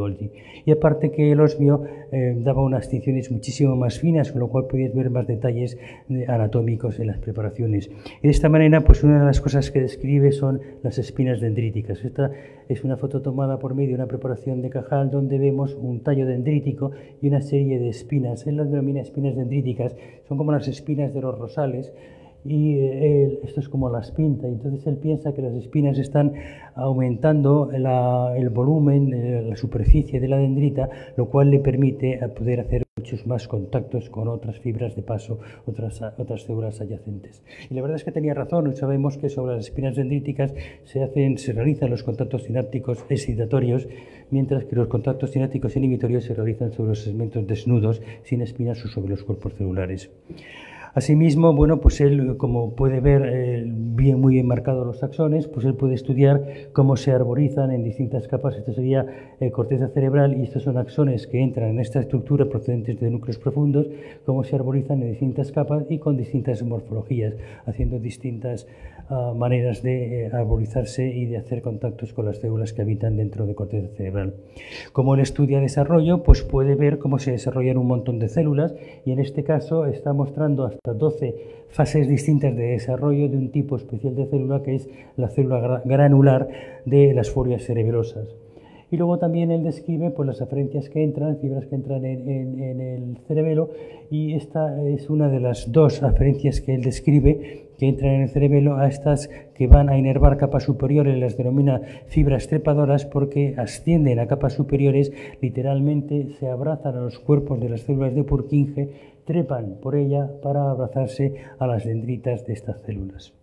Golgi. Y aparte que el osmio daba unas tinciones muchísimo más finas, con lo cual podías ver más detalles anatómicos en las preparaciones. Y de esta manera, pues una de las cosas que describe son las espinas dendríticas. Esta es una foto tomada por medio de una preparación de Cajal donde vemos un tallo dendrítico y una serie de espinas. Él las denomina espinas dendríticas, son como las espinas de los rosales, y esto es como las pinta, y entonces él piensa que las espinas están aumentando el volumen, la superficie de la dendrita, lo cual le permite poder hacer muchos más contactos con otras fibras de paso, otras células adyacentes. Y la verdad es que tenía razón. Sabemos que sobre las espinas dendríticas se realizan los contactos sinápticos excitatorios, mientras que los contactos sinápticos inhibitorios se realizan sobre los segmentos desnudos, sin espinas o sobre los cuerpos celulares. Asimismo, bueno, pues él, como puede ver muy bien marcados los axones, pues él puede estudiar cómo se arborizan en distintas capas. Esto sería corteza cerebral, y estos son axones que entran en esta estructura procedentes de núcleos profundos, cómo se arborizan en distintas capas y con distintas morfologías, haciendo distintas maneras de arborizarse y de hacer contactos con las células que habitan dentro de corteza cerebral. Como él estudia desarrollo, pues puede ver cómo se desarrollan un montón de células, y en este caso está mostrando hasta 12 fases distintas de desarrollo de un tipo especial de célula, que es la célula granular de las forias cerebrosas. Y luego también él describe pues, las aferencias que entran, fibras que entran en el cerebelo, y esta es una de las dos aferencias que él describe que entran en el cerebelo. A estas que van a inervar capas superiores las denomina fibras trepadoras, porque ascienden a capas superiores, literalmente se abrazan a los cuerpos de las células de Purkinje, trepan por ella para abrazarse a las dendritas de estas células.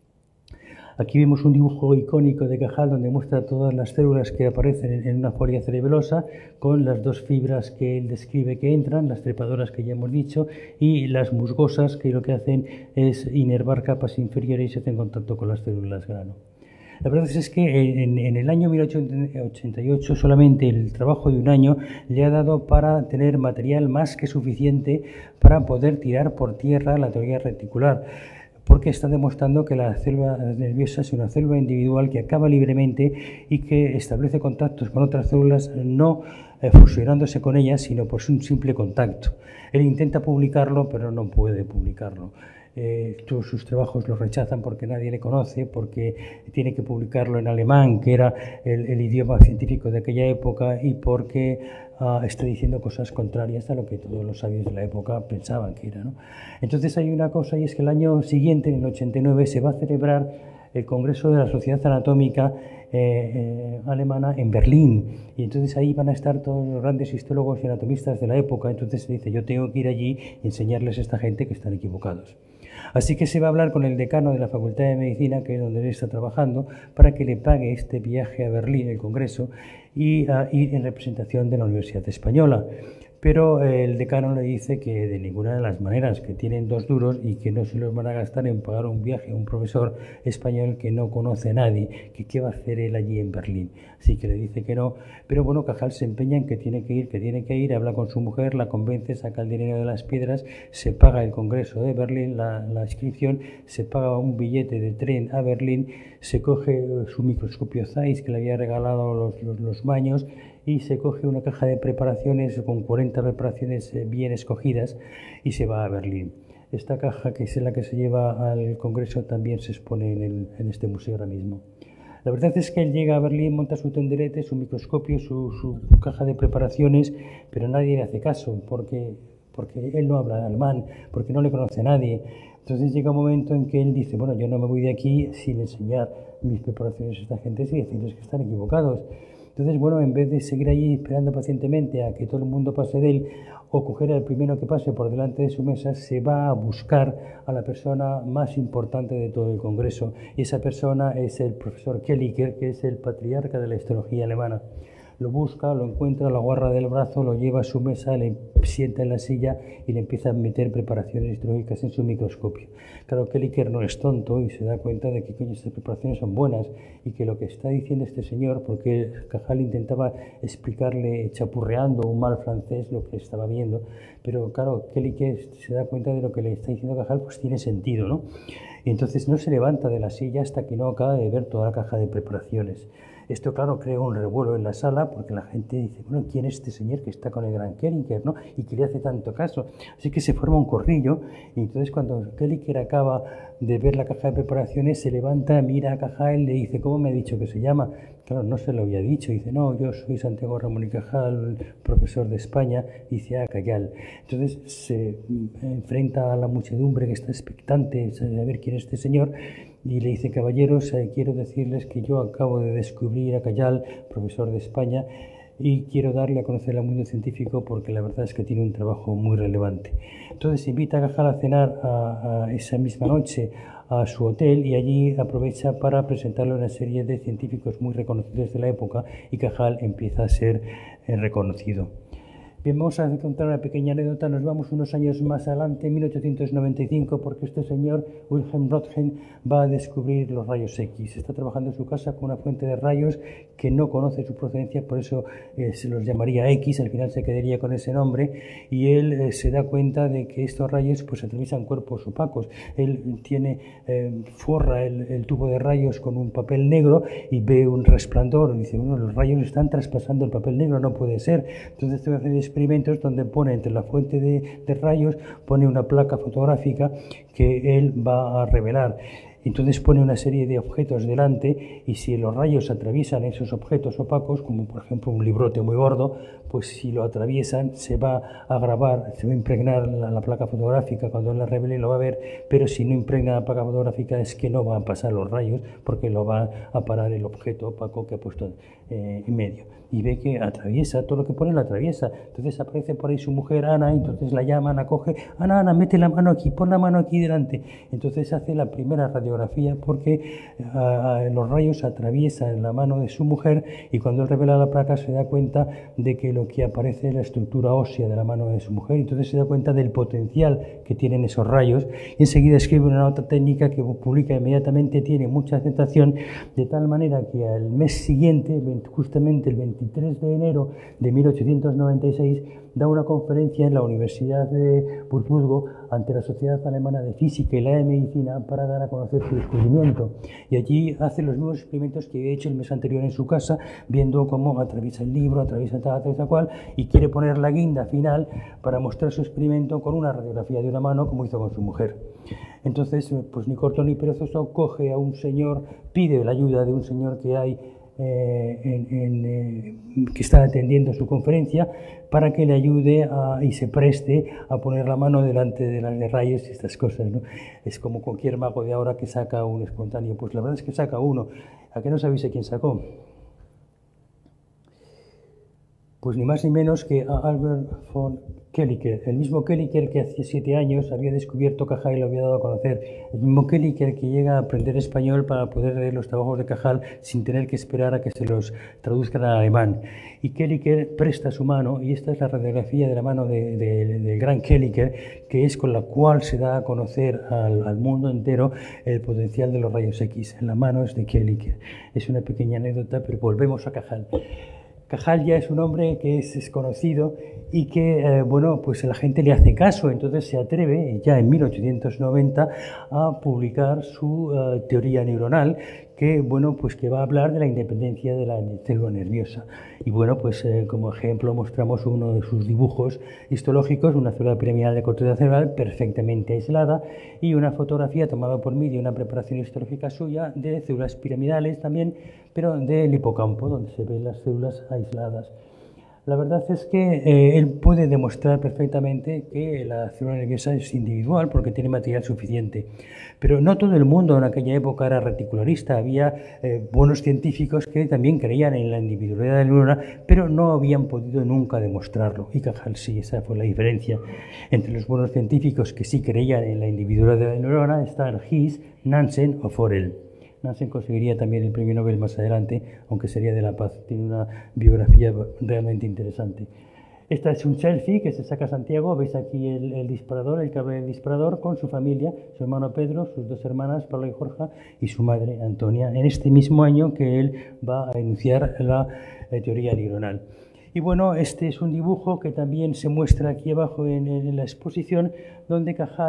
Aquí vemos un dibujo icónico de Cajal donde muestra todas las células que aparecen en una folia cerebelosa, con las dos fibras que él describe que entran, las trepadoras que ya hemos dicho, y las musgosas, que lo que hacen es inervar capas inferiores y se hacen contacto con las células grano. La verdad es que en el año 1888 solamente el trabajo de un año le ha dado para tener material más que suficiente para poder tirar por tierra la teoría reticular, porque está demostrando que la célula nerviosa es una célula individual que acaba libremente y que establece contactos con otras células, no fusionándose con ellas, sino por un simple contacto. Él intenta publicarlo, pero no puede publicarlo. Todos sus trabajos los rechazan porque nadie le conoce, porque tiene que publicarlo en alemán, que era el idioma científico de aquella época, y porque está diciendo cosas contrarias a lo que todos los sabios de la época pensaban que era, ¿no? Entonces hay una cosa, y es que el año siguiente, en el 89, se va a celebrar el Congreso de la Sociedad Anatómica alemana en Berlín, y entonces ahí van a estar todos los grandes histólogos y anatomistas de la época. Entonces se dice, yo tengo que ir allí y enseñarles a esta gente que están equivocados. Así que se va a hablar con el decano de la Facultad de Medicina, que es donde él está trabajando, para que le pague este viaje a Berlín, el Congreso, y a ir en representación de la Universidad Española. Pero el decano le dice que de ninguna de las maneras, que tienen 2 duros y que no se los van a gastar en pagar un viaje a un profesor español que no conoce a nadie, que qué va a hacer él allí en Berlín. Así que le dice que no, pero bueno, Cajal se empeña en que tiene que ir, habla con su mujer, la convence, saca el dinero de las piedras, se paga el Congreso de Berlín, la inscripción, se paga un billete de tren a Berlín, se coge su microscopio Zeiss que le había regalado los baños, y se coge una caja de preparaciones con 40 preparaciones bien escogidas y se va a Berlín. Esta caja, que es la que se lleva al Congreso, también se expone en este museo ahora mismo. La verdad es que él llega a Berlín, monta su tenderete, su microscopio, su caja de preparaciones, pero nadie le hace caso porque él no habla alemán, porque no le conoce a nadie. Entonces llega un momento en que él dice, bueno, yo no me voy de aquí sin enseñar mis preparaciones a esta gente y decirles que están equivocados. Entonces, bueno, en vez de seguir allí esperando pacientemente a que todo el mundo pase de él, o coger al primero que pase por delante de su mesa, se va a buscar a la persona más importante de todo el Congreso. Y esa persona es el profesor Kelliker, que es el patriarca de la histología alemana. Lo busca, lo encuentra, lo agarra del brazo, lo lleva a su mesa, le sienta en la silla y le empieza a meter preparaciones histológicas en su microscopio. Claro, Kelliker no es tonto y se da cuenta de que estas preparaciones son buenas y que lo que está diciendo este señor, porque Cajal intentaba explicarle chapurreando un mal francés lo que estaba viendo, pero claro, Kelliker se da cuenta de lo que le está diciendo Cajal, pues tiene sentido, ¿no? Y entonces no se levanta de la silla hasta que no acaba de ver toda la caja de preparaciones. Esto, claro, crea un revuelo en la sala porque la gente dice, bueno, ¿quién es este señor que está con el gran Kelliker, ¿no? Y que le hace tanto caso. Así que se forma un corrillo y entonces cuando Kelliker acaba de ver la caja de preparaciones, se levanta, mira a Cajal y le dice, ¿cómo me ha dicho que se llama? Claro, no se lo había dicho. Dice, no, yo soy Santiago Ramón y Cajal, profesor de España. Dice, Callal. Entonces se enfrenta a la muchedumbre que está expectante de ver quién es este señor y le dice, caballeros, quiero decirles que yo acabo de descubrir a Callal, profesor de España, y quiero darle a conocer al mundo científico porque la verdad es que tiene un trabajo muy relevante. Entonces invita a Cajal a cenar esa misma noche a su hotel y allí aprovecha para presentarle a una serie de científicos muy reconocidos de la época y Cajal empieza a ser reconocido. Bien, vamos a contar una pequeña anécdota. Nos vamos unos años más adelante, en 1895, porque este señor, Wilhelm Röntgen, va a descubrir los rayos X. Está trabajando en su casa con una fuente de rayos que no conoce su procedencia, por eso se los llamaría X, al final se quedaría con ese nombre, y él se da cuenta de que estos rayos pues atraviesan cuerpos opacos. Él forra el tubo de rayos con un papel negro y ve un resplandor. Dice, bueno, los rayos están traspasando el papel negro, no puede ser. Entonces tengo que hacer experimentos donde pone entre la fuente de rayos, pone una placa fotográfica que él va a revelar. Entonces pone una serie de objetos delante y si los rayos atraviesan esos objetos opacos, como por ejemplo un librote muy gordo, pues si lo atraviesan se va a grabar, se va a impregnar la placa fotográfica cuando él la revele lo va a ver, pero si no impregna la placa fotográfica es que no van a pasar los rayos porque lo va a parar el objeto opaco que ha puesto en medio. Y ve que atraviesa, todo lo que pone lo atraviesa. Entonces aparece por ahí su mujer Ana, entonces la llama, Ana coge, Ana, mete la mano aquí, pon la mano aquí delante. Entonces hace la primera radiografía porque los rayos atraviesan la mano de su mujer y cuando él revela la placa se da cuenta de que lo que aparece es la estructura ósea de la mano de su mujer. Entonces se da cuenta del potencial que tienen esos rayos y enseguida escribe una nota técnica que publica inmediatamente, tiene mucha aceptación, de tal manera que al mes siguiente, justamente el 23 de enero de 1896, da una conferencia en la Universidad de Würzburgo ante la Sociedad Alemana de Física y la de Medicina para dar a conocer su descubrimiento. Y allí hace los mismos experimentos que había hecho el mes anterior en su casa, viendo cómo atraviesa el libro, atraviesa tal, atraviesa cual, y quiere poner la guinda final para mostrar su experimento con una radiografía de una mano, como hizo con su mujer. Entonces, pues ni corto ni perezoso, coge a un señor, pide la ayuda de un señor que hay que está atendiendo su conferencia para que le ayude y se preste a poner la mano delante de las de rayos y estas cosas, ¿no? Es como cualquier mago de ahora que saca un espontáneo. Pues la verdad es que saca uno. ¿A qué no sabéis a quién sacó? Pues ni más ni menos que a Albert von Kelliker, el mismo Kelliker que hace 7 años había descubierto Cajal y lo había dado a conocer, el mismo Kelliker que llega a aprender español para poder leer los trabajos de Cajal sin tener que esperar a que se los traduzcan al alemán. Y Kelliker presta su mano, y esta es la radiografía de la mano del gran Kelliker, que es con la cual se da a conocer al mundo entero el potencial de los rayos X. En la mano es de Kelliker. Es una pequeña anécdota, pero volvemos a Cajal. Cajal ya es un hombre que es desconocido y que, bueno, pues la gente le hace caso, entonces se atreve, ya en 1890, a publicar su teoría neuronal, que, bueno, pues que va a hablar de la independencia de la célula nerviosa. Y, bueno, pues como ejemplo mostramos uno de sus dibujos histológicos, una célula piramidal de corteza cerebral perfectamente aislada, y una fotografía tomada por mí de una preparación histológica suya de células piramidales también, pero del hipocampo, donde se ven las células aisladas. La verdad es que él puede demostrar perfectamente que la célula nerviosa es individual porque tiene material suficiente. Pero no todo el mundo en aquella época era reticularista. Había buenos científicos que también creían en la individualidad de la neurona, pero no habían podido nunca demostrarlo. Y Cajal sí, esa fue la diferencia. Entre los buenos científicos que sí creían en la individualidad de la neurona están His, Nansen o Forel. Nansen conseguiría también el premio Nobel más adelante, aunque sería de la paz. Tiene una biografía realmente interesante. Esta es un selfie que se saca Santiago. Veis aquí el disparador, el cable del disparador, con su familia, su hermano Pedro, sus 2 hermanas, Paula y Jorge, y su madre, Antonia, en este mismo año que él va a enunciar la teoría neuronal. Y bueno, este es un dibujo que también se muestra aquí abajo en la exposición, donde Cajal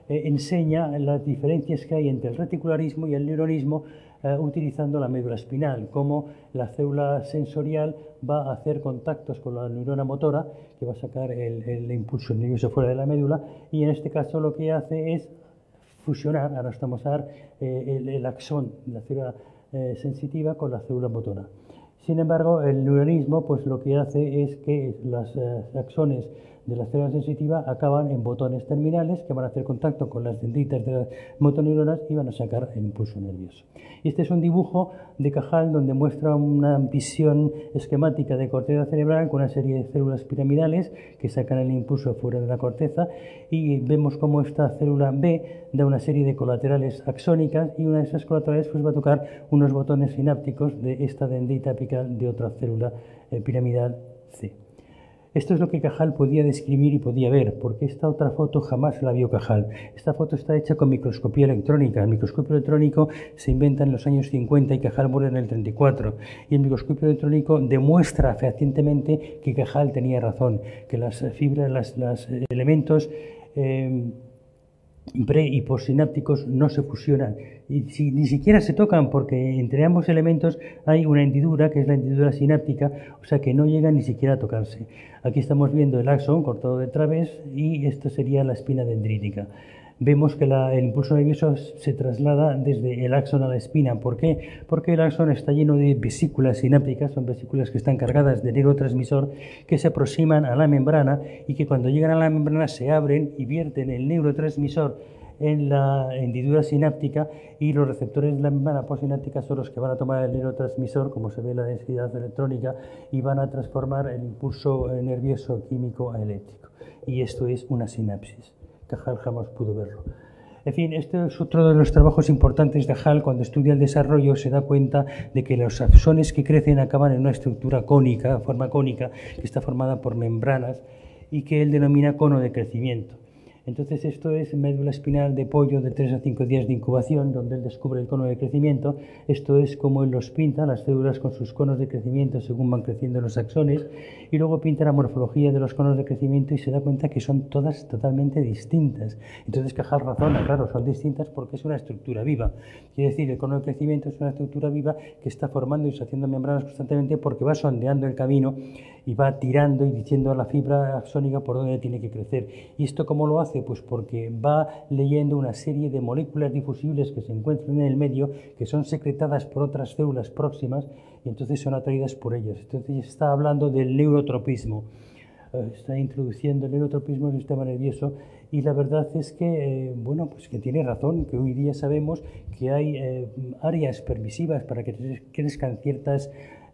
enseña las diferencias que hay entre el reticularismo y el neuronismo utilizando la médula espinal, cómo la célula sensorial va a hacer contactos con la neurona motora, que va a sacar el impulso nervioso fuera de la médula, y en este caso lo que hace es fusionar, ahora estamos a dar el axón de la célula sensitiva con la célula motora. Sin embargo, el neuronismo pues lo que hace es que los axones de la célula sensitiva acaban en botones terminales que van a hacer contacto con las dendritas de las motoneuronas y van a sacar el impulso nervioso. Este es un dibujo de Cajal donde muestra una visión esquemática de corteza cerebral con una serie de células piramidales que sacan el impulso fuera de la corteza, y vemos cómo esta célula B da una serie de colaterales axónicas, y una de esas colaterales pues va a tocar unos botones sinápticos de esta dendrita apical de otra célula piramidal C. Esto es lo que Cajal podía describir y podía ver, porque esta otra foto jamás la vio Cajal. Esta foto está hecha con microscopía electrónica. El microscopio electrónico se inventa en los años 50 y Cajal muere en el 34. Y el microscopio electrónico demuestra fehacientemente que Cajal tenía razón, que las fibras, los elementos pre- y postsinápticos no se fusionan, y ni siquiera se tocan, porque entre ambos elementos hay una hendidura, que es la hendidura sináptica, o sea que no llegan ni siquiera a tocarse. Aquí estamos viendo el axón cortado de través, y esto sería la espina dendrítica. Vemos que el impulso nervioso se traslada desde el axón a la espina. ¿Por qué? Porque el axón está lleno de vesículas sinápticas, son vesículas que están cargadas de neurotransmisor, que se aproximan a la membrana y que cuando llegan a la membrana se abren y vierten el neurotransmisor en la hendidura sináptica, y los receptores de la membrana postsináptica son los que van a tomar el neurotransmisor, como se ve en la densidad electrónica, y van a transformar el impulso nervioso químico a eléctrico. Y esto es una sinapsis. Cajal jamás pudo verlo. En fin, este es otro de los trabajos importantes de Cajal. Cuando estudia el desarrollo se da cuenta de que los axones que crecen acaban en una estructura cónica, forma cónica, que está formada por membranas y que él denomina cono de crecimiento. Entonces esto es médula espinal de pollo de 3 a 5 días de incubación, donde él descubre el cono de crecimiento. Esto es como él los pinta, las células con sus conos de crecimiento según van creciendo los axones, y luego pinta la morfología de los conos de crecimiento y se da cuenta que son todas totalmente distintas. Entonces Cajal razona, claro, son distintas porque es una estructura viva. Quiere decir, el cono de crecimiento es una estructura viva que está formando y deshaciendo membranas constantemente, porque va sondeando el camino y va tirando y diciendo a la fibra axónica por dónde tiene que crecer. ¿Y esto cómo lo hace? Pues porque va leyendo una serie de moléculas difusibles que se encuentran en el medio, que son secretadas por otras células próximas y entonces son atraídas por ellas. Entonces está hablando del neurotropismo, está introduciendo el neurotropismo en el sistema nervioso, y la verdad es que, bueno, pues que tiene razón, que hoy día sabemos que hay áreas permisivas para que crezcan ciertas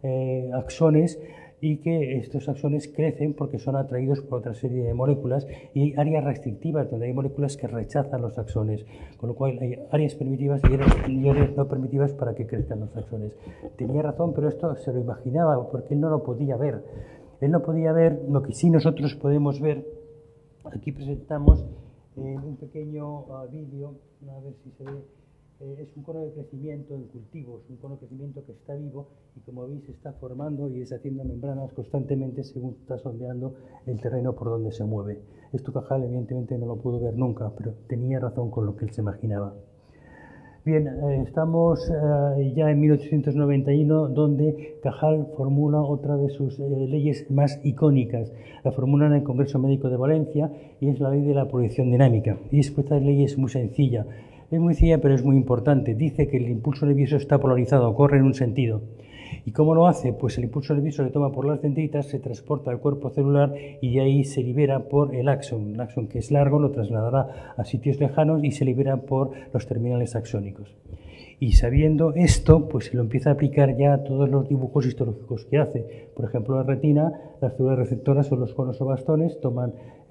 axones, y que estos axones crecen porque son atraídos por otra serie de moléculas, y hay áreas restrictivas donde hay moléculas que rechazan los axones, con lo cual hay áreas permitidas y áreas no permitidas para que crezcan los axones. Tenía razón, pero esto se lo imaginaba porque él no lo podía ver. Él no podía ver lo que sí nosotros podemos ver. Aquí presentamos un pequeño vídeo, a ver si se ve. Es un cono de crecimiento en cultivos, un cono de crecimiento que está vivo y, como veis, está formando y deshaciendo membranas constantemente según está sondeando el terreno por donde se mueve. Esto Cajal evidentemente no lo pudo ver nunca, pero tenía razón con lo que él se imaginaba. Bien, estamos ya en 1891, donde Cajal formula otra de sus leyes más icónicas. La formula en el Congreso Médico de Valencia, y es la ley de la proyección dinámica. Y esta ley es muy sencilla. Es muy sencilla, pero es muy importante. Dice que el impulso nervioso está polarizado, corre en un sentido. ¿Y cómo lo hace? Pues el impulso nervioso se toma por las dendritas, se transporta al cuerpo celular y de ahí se libera por el axón. El axón, que es largo, lo trasladará a sitios lejanos y se libera por los terminales axónicos. Y sabiendo esto, pues se lo empieza a aplicar ya a todos los dibujos histológicos que hace. Por ejemplo, en la retina, las células receptoras son los conos o bastones, toman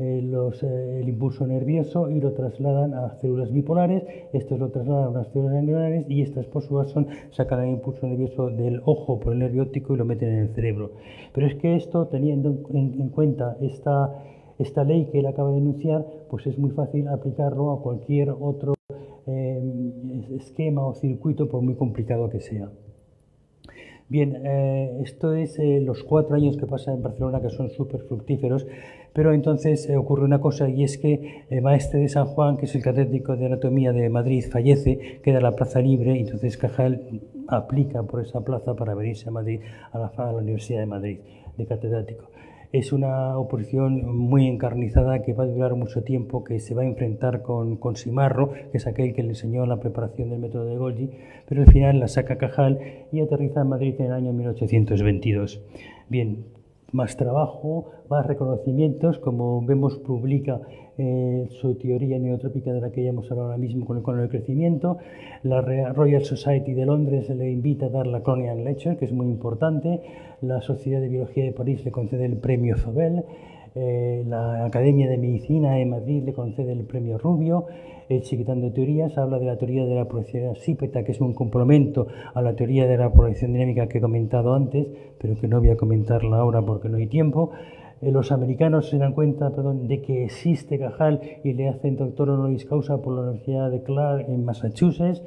el impulso nervioso y lo trasladan a células bipolares, estos lo trasladan a unas células ganglionares, y estas por su razón sacan el impulso nervioso del ojo por el nervio óptico y lo meten en el cerebro. Pero es que esto, teniendo en cuenta esta ley que él acaba de enunciar, pues es muy fácil aplicarlo a cualquier otro esquema o circuito, por muy complicado que sea. Bien, esto es los 4 años que pasa en Barcelona, que son súper fructíferos, pero entonces ocurre una cosa, y es que el maestre de San Juan, que es el catedrático de anatomía de Madrid, fallece, queda la plaza libre, y entonces Cajal aplica por esa plaza para venirse a Madrid, a la Universidad de Madrid, de catedrático. Es una oposición muy encarnizada que va a durar mucho tiempo, que se va a enfrentar con Simarro, que es aquel que le enseñó la preparación del método de Golgi, pero al final la saca Cajal y aterriza en Madrid en el año 1822. Bien, más trabajo, más reconocimientos, como vemos publica su teoría neotrópica de la que ya hemos hablado ahora mismo con el crecimiento. La Royal Society de Londres le invita a dar la Cronian Lecture, que es muy importante. La Sociedad de Biología de París le concede el premio Fabel. La Academia de Medicina de Madrid le concede el premio Rubio. Chiquitando teorías, habla de la teoría de la proyección sípeta, que es un complemento a la teoría de la proyección dinámica que he comentado antes, pero que no voy a comentarla ahora porque no hay tiempo. Los americanos se dan cuenta de que existe Cajal y le hacen doctor honoris causa por la Universidad de Clark en Massachusetts.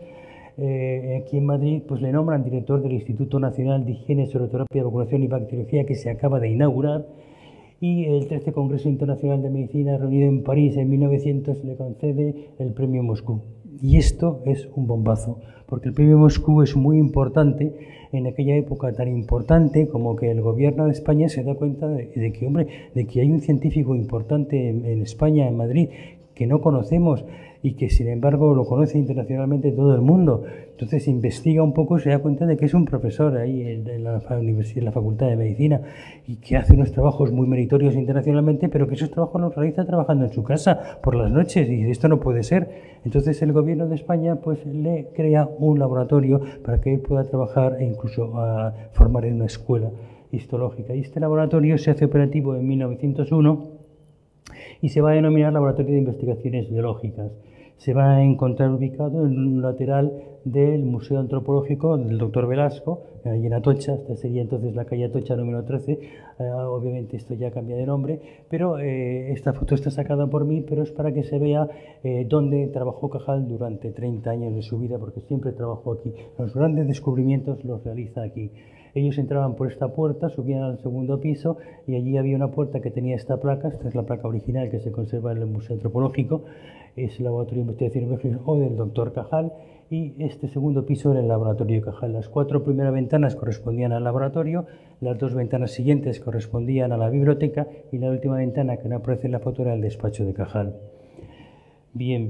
Aquí en Madrid pues le nombran director del Instituto Nacional de Higiene, Seroterapia, Vacunación y Bacteriología, que se acaba de inaugurar. Y el 13 Congreso Internacional de Medicina, reunido en París en 1900, le concede el premio Moscú. Y esto es un bombazo, porque el premio Moscú es muy importante en aquella época, tan importante como que el gobierno de España se da cuenta de que hay un científico importante en España, en Madrid, que no conocemos y que sin embargo lo conoce internacionalmente todo el mundo. Entonces investiga un poco y se da cuenta de que es un profesor ahí en la universidad, en la Facultad de Medicina, y que hace unos trabajos muy meritorios internacionalmente, pero que esos trabajos los realiza trabajando en su casa por las noches, y esto no puede ser. Entonces el gobierno de España pues le crea un laboratorio para que él pueda trabajar e incluso formar en una escuela histológica. Y este laboratorio se hace operativo en 1901 y se va a denominar Laboratorio de Investigaciones Biológicas. Se va a encontrar ubicado en un lateral del Museo Antropológico del Dr. Velasco, allí en Atocha. Esta sería entonces la calle Atocha número 13. Obviamente esto ya cambia de nombre, pero esta foto está sacada por mí, pero es para que se vea dónde trabajó Cajal durante 30 años de su vida, porque siempre trabajó aquí. Los grandes descubrimientos los realiza aquí. Ellos entraban por esta puerta, subían al segundo piso, y allí había una puerta que tenía esta placa. Esta es la placa original que se conserva en el Museo Antropológico. Es el Laboratorio de Investigaciones Biológicas o del Dr. Cajal, y este segundo piso era el Laboratorio de Cajal. Las 4 primeras ventanas correspondían al laboratorio, las 2 ventanas siguientes correspondían a la biblioteca, y la última ventana que no aparece en la foto era el despacho de Cajal. Bien,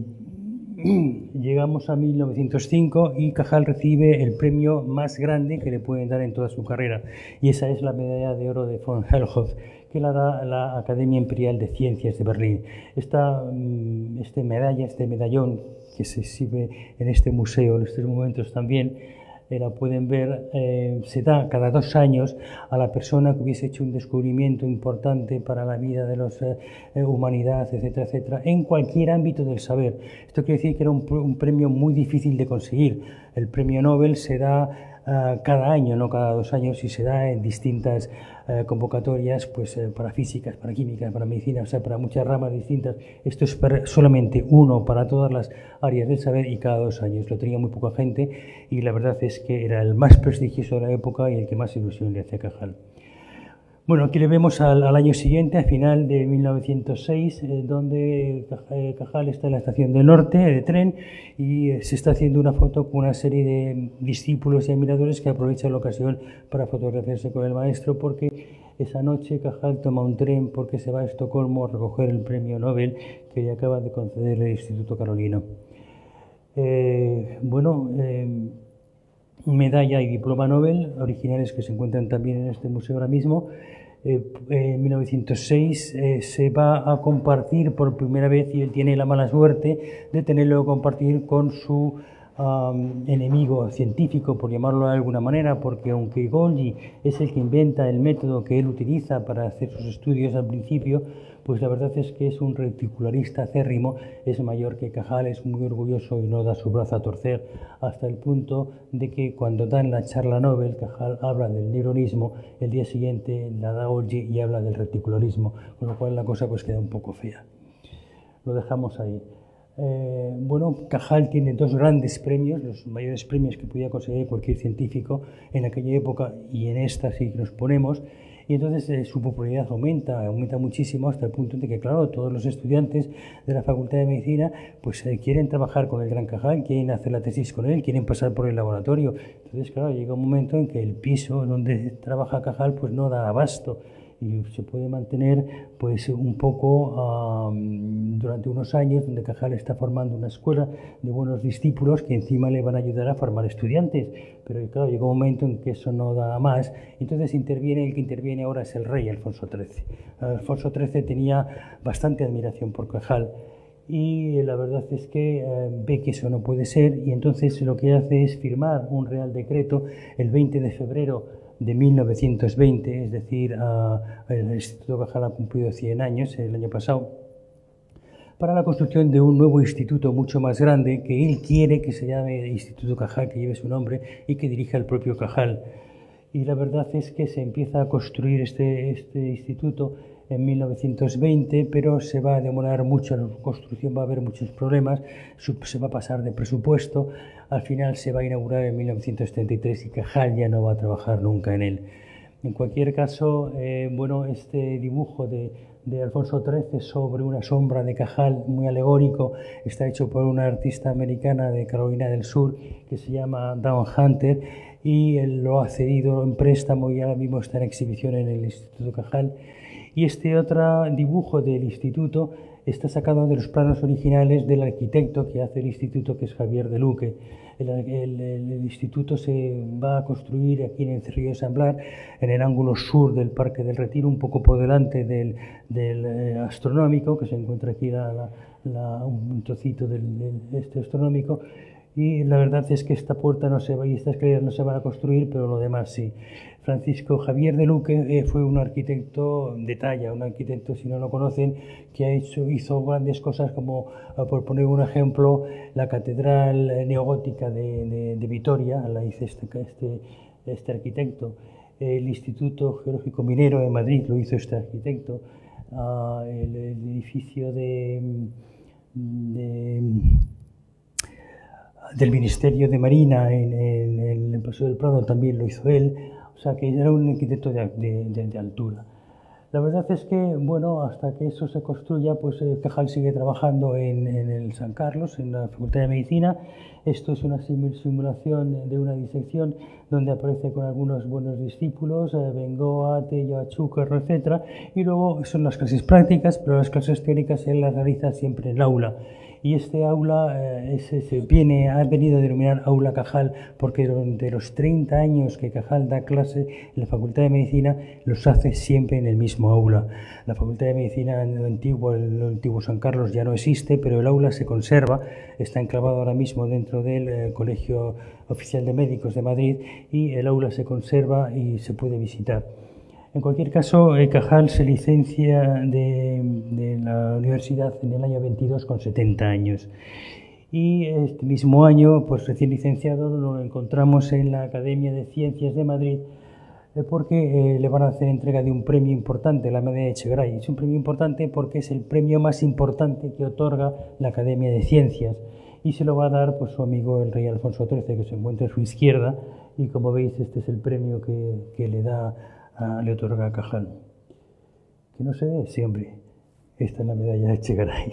llegamos a 1905 y Cajal recibe el premio más grande que le pueden dar en toda su carrera, y esa es la medalla de oro de von Helmholtz, que la da la Academia Imperial de Ciencias de Berlín. Esta medalla, este medallón que se exhibe en este museo en estos momentos también, la pueden ver, se da cada 2 años a la persona que hubiese hecho un descubrimiento importante para la vida de la humanidad, etcétera, etcétera, en cualquier ámbito del saber. Esto quiere decir que era un premio muy difícil de conseguir. El premio Nobel se da cada año, no cada 2 años, y se da en distintas convocatorias, pues para físicas, para químicas, para medicina, o sea, para muchas ramas distintas. Esto es solamente uno para todas las áreas del saber, y cada 2 años. Lo tenía muy poca gente, y la verdad es que era el más prestigioso de la época y el que más ilusión le hacía a Cajal. Bueno, aquí le vemos al año siguiente, a final de 1906, donde Cajal está en la estación del norte de tren, y se está haciendo una foto con una serie de discípulos y admiradores que aprovechan la ocasión para fotografiarse con el maestro, porque esa noche Cajal toma un tren porque se va a Estocolmo a recoger el premio Nobel que le acaba de conceder el Instituto Carolino. Medalla y diploma Nobel originales que se encuentran también en este museo ahora mismo. En 1906 se va a compartir por primera vez, y él tiene la mala suerte de tenerlo que compartir con su enemigo científico, por llamarlo de alguna manera, porque aunque Golgi es el que inventa el método que él utiliza para hacer sus estudios al principio, pues la verdad es que es un reticularista acérrimo, es mayor que Cajal, es muy orgulloso y no da su brazo a torcer, hasta el punto de que cuando dan la charla Nobel, Cajal habla del neuronismo, el día siguiente la da Golgi y habla del reticularismo, con lo cual la cosa pues queda un poco fea. Lo dejamos ahí. Bueno, Cajal tiene dos grandes premios, los mayores premios que podía conseguir cualquier científico en aquella época y en esta sí que nos ponemos. Y entonces su popularidad aumenta muchísimo hasta el punto de que, claro, todos los estudiantes de la Facultad de Medicina pues quieren trabajar con el gran Cajal, quieren hacer la tesis con él, quieren pasar por el laboratorio. Entonces, claro, llega un momento en que el piso donde trabaja Cajal pues no da abasto y se puede mantener pues un poco durante unos años, donde Cajal está formando una escuela de buenos discípulos que encima le van a ayudar a formar estudiantes, pero claro, llega un momento en que eso no da más, entonces el que interviene ahora es el rey Alfonso XIII. Alfonso XIII tenía bastante admiración por Cajal y la verdad es que ve que eso no puede ser y entonces lo que hace es firmar un real decreto el 20 de febrero de 1920, es decir, el Instituto Cajal ha cumplido 100 años el año pasado, para la construcción de un nuevo instituto mucho más grande que él quiere que se llame Instituto Cajal, que lleve su nombre y que dirija el propio Cajal. Y la verdad es que se empieza a construir este instituto en 1920, pero se va a demorar mucho la construcción, va a haber muchos problemas, se va a pasar de presupuesto, al final se va a inaugurar en 1933 y Cajal ya no va a trabajar nunca en él. En cualquier caso, bueno, este dibujo de Alfonso XIII sobre una sombra de Cajal muy alegórico está hecho por una artista americana de Carolina del Sur que se llama Dawn Hunter y él lo ha cedido en préstamo y ahora mismo está en exhibición en el Instituto Cajal. Y este otro dibujo del instituto está sacado de los planos originales del arquitecto que hace el instituto, que es Javier de Luque. El instituto se va a construir aquí en el Cerrillo de San Blas, en el ángulo sur del Parque del Retiro, un poco por delante del astronómico, que se encuentra aquí un trocito del astronómico. Y la verdad es que esta puerta no se va y estas escaleras no se van a construir, pero lo demás sí. Francisco Javier de Luque fue un arquitecto de talla, un arquitecto, si no lo conocen, que hizo grandes cosas como, por poner un ejemplo, la Catedral Neogótica de Vitoria, la hizo este arquitecto. El Instituto Geológico Minero de Madrid lo hizo este arquitecto. El edificio del Ministerio de Marina en el Paseo del Prado también lo hizo él, o sea que era un arquitecto de altura. La verdad es que, bueno, hasta que eso se construya, pues Cajal sigue trabajando en el San Carlos, en la Facultad de Medicina. Esto es una simulación de una disección donde aparece con algunos buenos discípulos, Bengoa, Tello, Achúcar, etc. Y luego son las clases prácticas, pero las clases teóricas él las realiza siempre en el aula. Y este aula ha venido a denominar Aula Cajal porque durante los 30 años que Cajal da clase en la Facultad de Medicina los hace siempre en el mismo aula. La Facultad de Medicina en el antiguo San Carlos ya no existe, pero el aula se conserva, está enclavado ahora mismo dentro del Colegio Oficial de Médicos de Madrid y el aula se conserva y se puede visitar. En cualquier caso, Cajal se licencia de la universidad en el año 22 con 70 años. Y este mismo año, pues recién licenciado, lo encontramos en la Academia de Ciencias de Madrid porque le van a hacer entrega de un premio importante, la Medalla de Echegaray. Es un premio importante porque es el premio más importante que otorga la Academia de Ciencias y se lo va a dar pues, su amigo el rey Alfonso XIII, que se encuentra a su izquierda, y como veis este es el premio que le otorga a Cajal. ¿Que no se ve? Sí, hombre. Esta es la medalla de Echegaray.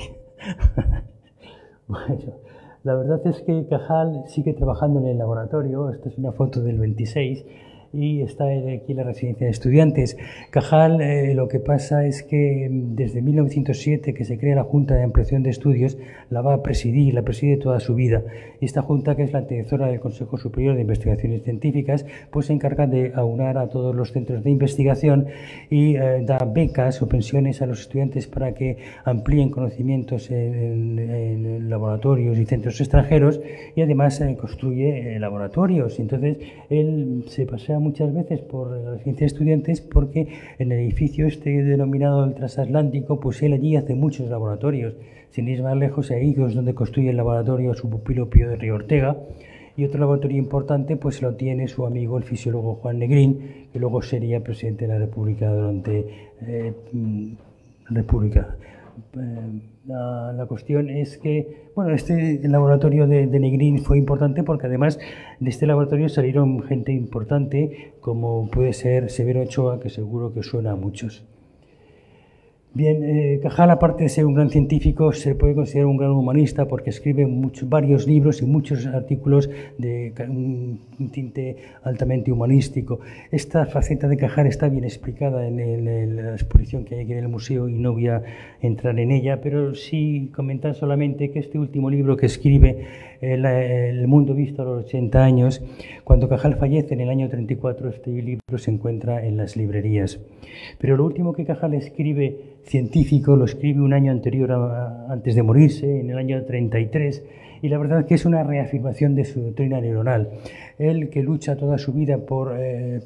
Bueno, la verdad es que Cajal sigue trabajando en el laboratorio. Esta es una foto del 26 y está aquí la residencia de estudiantes. Cajal, lo que pasa es que desde 1907 que se crea la Junta de Ampliación de Estudios, la va a presidir, la preside toda su vida. Y esta Junta, que es la antecesora del Consejo Superior de Investigaciones Científicas, pues se encarga de aunar a todos los centros de investigación y da becas o pensiones a los estudiantes para que amplíen conocimientos en laboratorios y centros extranjeros y además construye laboratorios. Entonces él se pasea muchas veces por la residencia de estudiantes porque en el edificio denominado el Transatlántico, pues él allí hace muchos laboratorios. Sin ir más lejos, ahí es donde construye el laboratorio su pupilo Pío de Río Ortega. Y otro laboratorio importante pues lo tiene su amigo el fisiólogo Juan Negrín, que luego sería presidente de la República durante La cuestión es que, bueno, este laboratorio de Negrín fue importante porque además de este laboratorio salieron gente importante, como puede ser Severo Ochoa, que seguro que suena a muchos. Bien, Cajal, aparte de ser un gran científico, se puede considerar un gran humanista porque escribe varios libros y muchos artículos de un tinte altamente humanístico. Esta faceta de Cajal está bien explicada en la exposición que hay aquí en el museo y no voy a entrar en ella, pero sí comentar solamente que este último libro que escribe, El mundo visto a los 80 años, cuando Cajal fallece en el año 34, este libro se encuentra en las librerías. Pero lo último que Cajal escribe científico lo escribe un año anterior antes de morirse, en el año 33, y la verdad es que es una reafirmación de su doctrina neuronal. Él, que lucha toda su vida por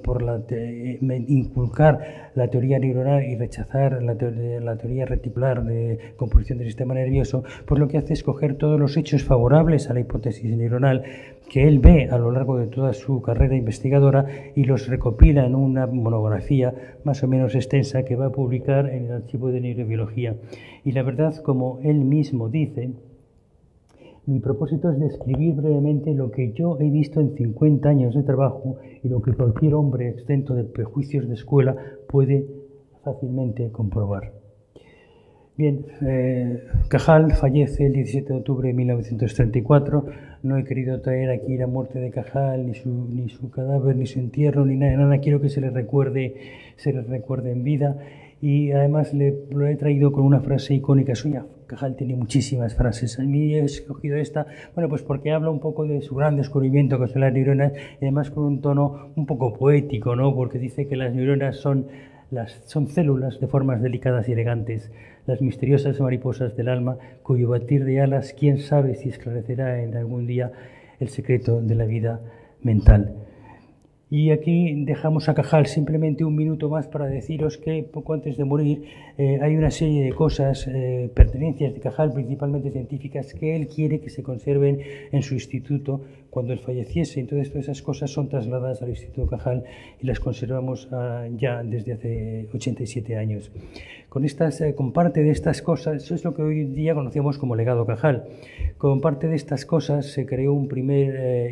inculcar la teoría neuronal y rechazar la teoría reticular de composición del sistema nervioso, pues lo que hace es coger todos los hechos favorables a la hipótesis neuronal que él ve a lo largo de toda su carrera investigadora y los recopila en una monografía más o menos extensa que va a publicar en el Archivo de Neurobiología. Y la verdad, como él mismo dice, mi propósito es describir brevemente lo que yo he visto en 50 años de trabajo y lo que cualquier hombre exento de prejuicios de escuela puede fácilmente comprobar. Bien, Cajal fallece el 17 de octubre de 1934. No he querido traer aquí la muerte de Cajal, ni su cadáver, ni su entierro, ni nada. Quiero que se le recuerde en vida. Y además lo he traído con una frase icónica suya. Cajal tiene muchísimas frases. A mí he escogido esta, bueno, pues porque habla un poco de su gran descubrimiento que son las neuronas, y además con un tono un poco poético, ¿no? Porque dice que las neuronas son células de formas delicadas y elegantes, las misteriosas mariposas del alma, cuyo batir de alas, quién sabe si esclarecerá en algún día el secreto de la vida mental. Y aquí dejamos a Cajal simplemente un minuto más para deciros que poco antes de morir hay una serie de cosas, pertenencias de Cajal, principalmente científicas, que él quiere que se conserven en su instituto cuando él falleciese. Entonces todas esas cosas son trasladadas al Instituto Cajal y las conservamos ya desde hace 87 años. Con parte de estas cosas, eso es lo que hoy en día conocemos como legado Cajal. Con parte de estas cosas se creó un primer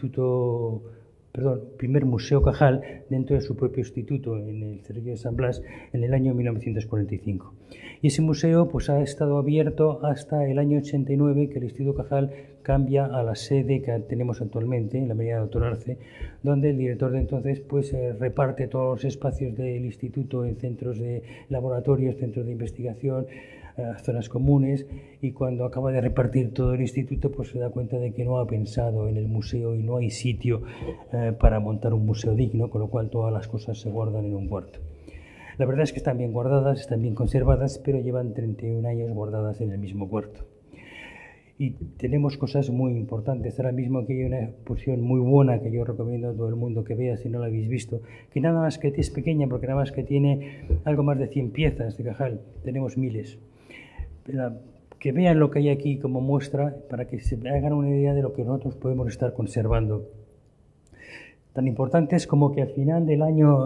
primer Museo Cajal dentro de su propio instituto en el Cerrillo de San Blas en el año 1945. Y ese museo pues ha estado abierto hasta el año 89, que el Instituto Cajal cambia a la sede que tenemos actualmente, en la Avenida Doctor Arce, donde el director de entonces pues reparte todos los espacios del instituto en centros de laboratorios, centros de investigación, zonas comunes, y cuando acaba de repartir todo el instituto pues se da cuenta de que no ha pensado en el museo y no hay sitio para montar un museo digno, con lo cual todas las cosas se guardan en un cuarto. La verdad es que están bien guardadas, están bien conservadas, pero llevan 31 años guardadas en el mismo cuarto. Y tenemos cosas muy importantes. Ahora mismo aquí hay una exposición muy buena que yo recomiendo a todo el mundo que vea si no la habéis visto, que nada más que es pequeña, porque nada más que tiene algo más de 100 piezas de Cajal. Tenemos miles. Que vean lo que hay aquí como muestra para que se hagan una idea de lo que nosotros podemos estar conservando. Tan importante es como que al final del año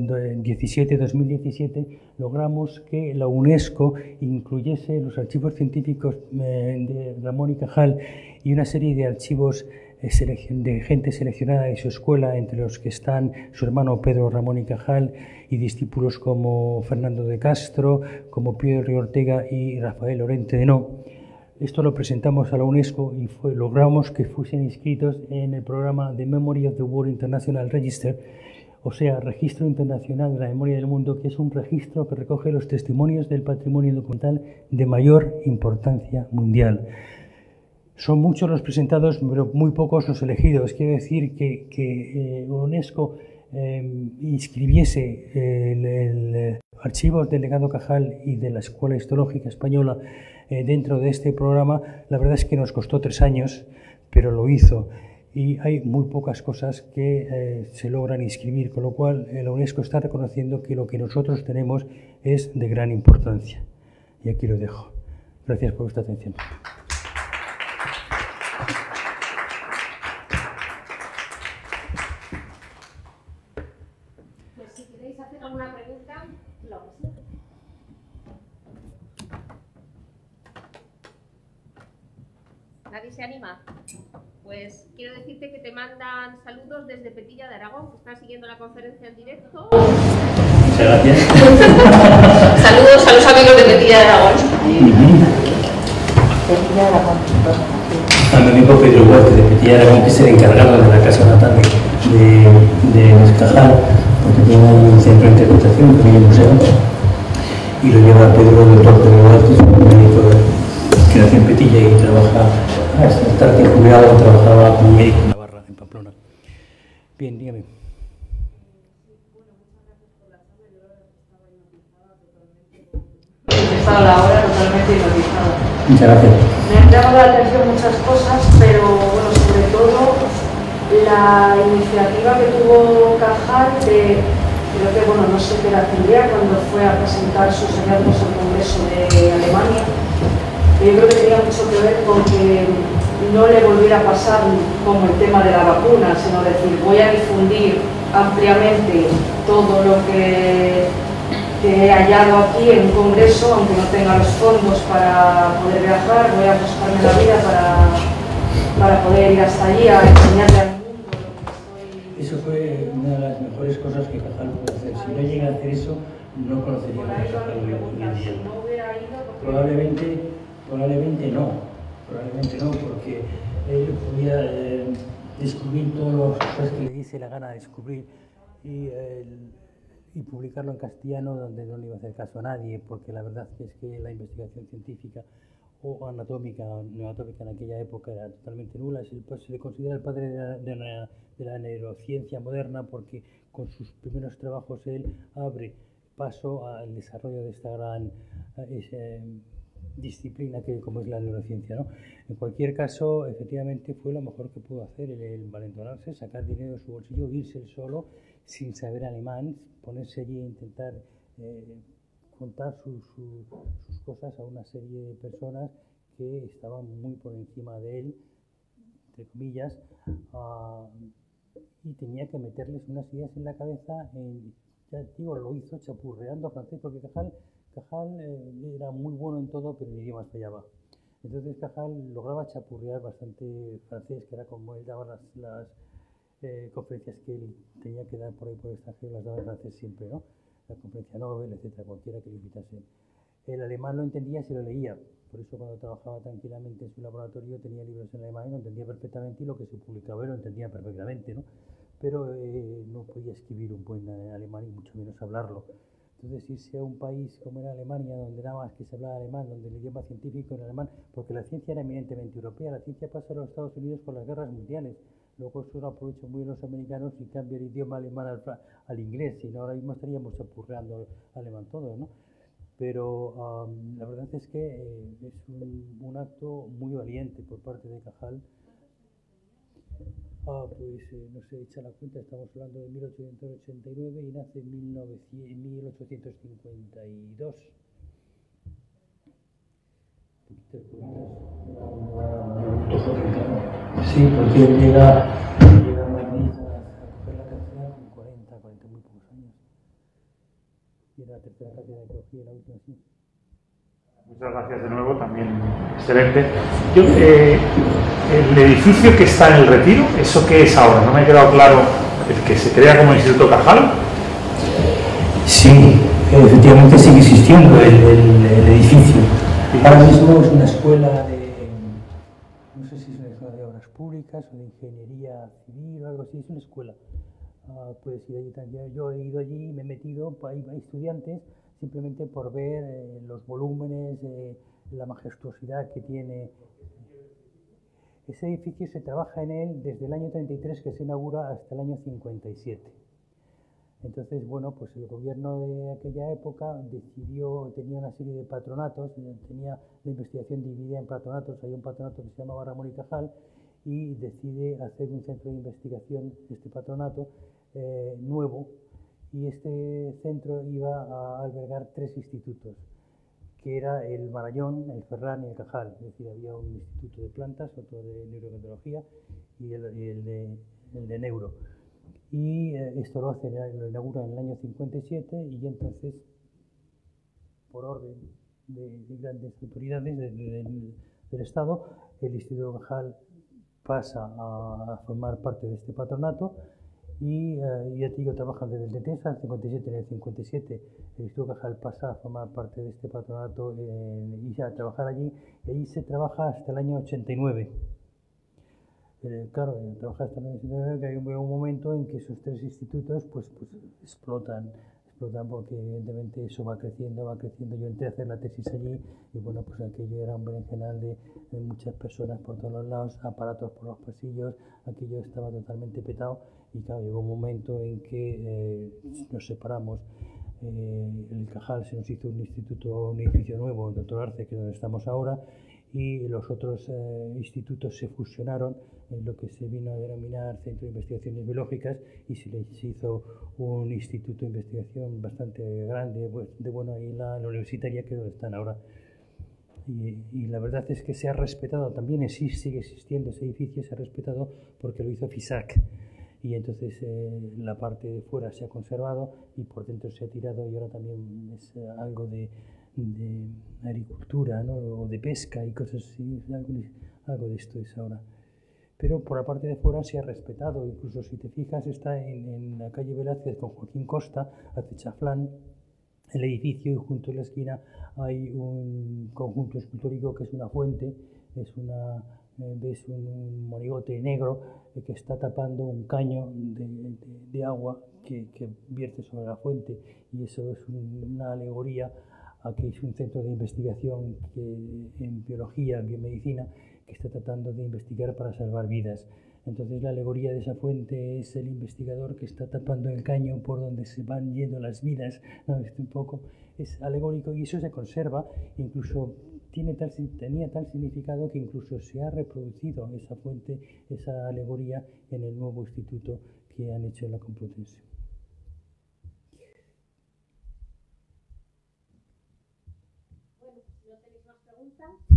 2017 logramos que la UNESCO incluyese los archivos científicos de Ramón y Cajal y una serie de archivos de gente seleccionada de su escuela, entre los que están su hermano Pedro Ramón y Cajal y discípulos como Fernando de Castro, como Pío de Ortega y Rafael Lorente de No. Esto lo presentamos a la UNESCO y logramos que fuesen inscritos en el programa The Memory of the World International Register, o sea, Registro Internacional de la Memoria del Mundo, que es un registro que recoge los testimonios del patrimonio documental de mayor importancia mundial. Son muchos los presentados, pero muy pocos los elegidos. Quiero decir que UNESCO inscribiese el archivo del legado Cajal y de la Escuela Histológica Española dentro de este programa. La verdad es que nos costó 3 años, pero lo hizo. Y hay muy pocas cosas que se logran inscribir, con lo cual la UNESCO está reconociendo que lo que nosotros tenemos es de gran importancia. Y aquí lo dejo. Gracias por vuestra atención. Pues si queréis hacer alguna pregunta, lo que sea. se anima? Pues quiero decirte que te mandan saludos desde Petilla de Aragón, que están siguiendo la conferencia en directo. Muchas gracias. Saludos a los amigos de Petilla de Aragón. Petilla de Aragón. A mi amigo Pedro Huerta de Petilla de Aragón, que es el encargado de la casa natal de Nescajal, porque tiene un centro de interpretación, que es un museo, y lo lleva Pedro, el doctor Pedro Huerta, es un médico que nació en Petilla y trabaja, hasta estar jubilado, trabajaba como médico en Navarra, en Pamplona. Bien, dígame. Estaba la obra totalmente hipnotizada. Muchas gracias. Me han llamado la atención muchas cosas, pero bueno, sobre todo la iniciativa que tuvo Cajal de, creo que bueno, no sé qué era tendría cuando fue a presentar sus hallazgos al Congreso de Alemania. Yo creo que tenía mucho que ver con que no le volviera a pasar como el tema de la vacuna, sino decir, voy a difundir ampliamente todo lo que he hallado aquí en un congreso, aunque no tenga los fondos para poder viajar, voy a buscarme la vida para poder ir hasta allí a enseñarle al mundo lo que estoy... Eso fue una de las mejores cosas que Cajal pudo hacer. Si no llega a hacer eso, no conoceríamos a Cajal hoy en día. Probablemente no, porque él podía descubrir todas las cosas que le diese la gana de descubrir y publicarlo en castellano, donde no le iba a hacer caso a nadie, porque la verdad es que la investigación científica o anatómica en aquella época era totalmente nula. Se le considera el padre de la neurociencia moderna, porque con sus primeros trabajos él abre paso al desarrollo de esta gran disciplina que como es la neurociencia, ¿no? En cualquier caso, efectivamente fue lo mejor que pudo hacer el valentonarse, sacar dinero de su bolsillo, irse él solo, sin saber alemán, ponerse allí e intentar contar sus cosas a una serie de personas que estaban muy por encima de él, entre comillas, y tenía que meterles unas ideas en la cabeza. Ya digo, lo hizo chapurreando francés, porque Cajal era muy bueno en todo, pero el idioma fallaba. Entonces Cajal lograba chapurrear bastante francés, que era como él daba las conferencias que él tenía que dar por ahí por el extranjero, las daba en francés siempre, ¿no? La conferencia Nobel, etcétera, cualquiera que le invitase. El alemán lo entendía si lo leía, por eso cuando trabajaba tranquilamente en su laboratorio tenía libros en alemán y lo entendía perfectamente, y lo que se publicaba lo entendía perfectamente, ¿no? Pero no podía escribir un buen alemán y mucho menos hablarlo. Entonces irse a un país como era Alemania, donde nada más que se hablaba alemán, donde el idioma científico era alemán, porque la ciencia era eminentemente europea, la ciencia pasa a los Estados Unidos con las guerras mundiales, luego eso lo aprovechan muy bien los americanos y cambia el idioma alemán al inglés, y ahora mismo estaríamos chapurreando alemán todo, ¿no? Pero la verdad es que es un acto muy valiente por parte de Cajal. Pues no sé, echa la cuenta, estamos hablando de 1889 y nace en 1852. Sí, porque él llega a Madrid a coger la cátedra con 40 muy pocos años. Y era la tercera cátedra que cogí, la última, sí. Muchas gracias de nuevo, también excelente. El edificio que está en el Retiro, ¿eso qué es ahora? No me ha quedado claro. ¿El que se crea como Instituto Cajal? Sí, efectivamente sigue existiendo el edificio. Ahora mismo es una escuela de, no sé si es una escuela de obras públicas o de ingeniería civil o algo así, es una escuela. Puedes ir allí también. Yo he ido allí y me he metido, hay estudiantes, simplemente por ver los volúmenes, la majestuosidad que tiene. Ese edificio se trabaja en él desde el año 33, que se inaugura, hasta el año 57. Entonces, bueno, pues el gobierno de aquella época tenía una serie de patronatos, tenía la investigación dividida en patronatos. Hay un patronato que se llamaba Ramón y Cajal, y decide hacer un centro de investigación, este patronato, nuevo, y este centro iba a albergar 3 institutos, que era el Marañón, el Ferran y el Cajal. Es decir, había un instituto de plantas, otro de neurobiología y el de neuro. Y esto lo inaugura en el año 57, y entonces, por orden de grandes autoridades del Estado, el Instituto Cajal pasa a formar parte de este patronato y ya te digo, trabajan desde el 70 al 57. En el 57 el Instituto Cajal pasa a formar parte de este patronato y a trabajar allí, y allí se trabaja hasta el año 89. Claro, trabajar hasta el año 89, que hay un momento en que esos tres institutos pues explotan porque evidentemente eso va creciendo. Yo entré a hacer la tesis allí y bueno, pues aquello era un berenjenal de muchas personas por todos los lados, aparatos por los pasillos, aquello estaba totalmente petado y claro, llegó un momento en que nos separamos. El Cajal se nos hizo un edificio nuevo, el Dr. Arce, que es donde estamos ahora, y los otros institutos se fusionaron en lo que se vino a denominar Centro de Investigaciones Biológicas y se les hizo un instituto de investigación bastante grande, ahí la universitaria, que es donde están ahora. Y la verdad es que se ha respetado, también sigue existiendo ese edificio, se ha respetado porque lo hizo FISAC. Y entonces la parte de fuera se ha conservado y por dentro se ha tirado, y ahora también es algo de agricultura, ¿no? O de pesca y cosas así, algo de esto es ahora. Pero por la parte de fuera se ha respetado, incluso si te fijas está en la calle Velázquez con Joaquín Costa, hace chaflán el edificio, y junto en la esquina hay un conjunto escultórico que es una fuente, ves un monigote negro que está tapando un caño de agua que vierte sobre la fuente, y eso es una alegoría a que es un centro de investigación en biología, en biomedicina, que está tratando de investigar para salvar vidas. Entonces la alegoría de esa fuente es el investigador que está tapando el caño por donde se van yendo las vidas, ¿no? Es alegórico, y eso se conserva, incluso tenía tal significado que incluso se ha reproducido esa fuente, esa alegoría, en el nuevo instituto que han hecho en la Complutense. Bueno, si no tenéis más preguntas.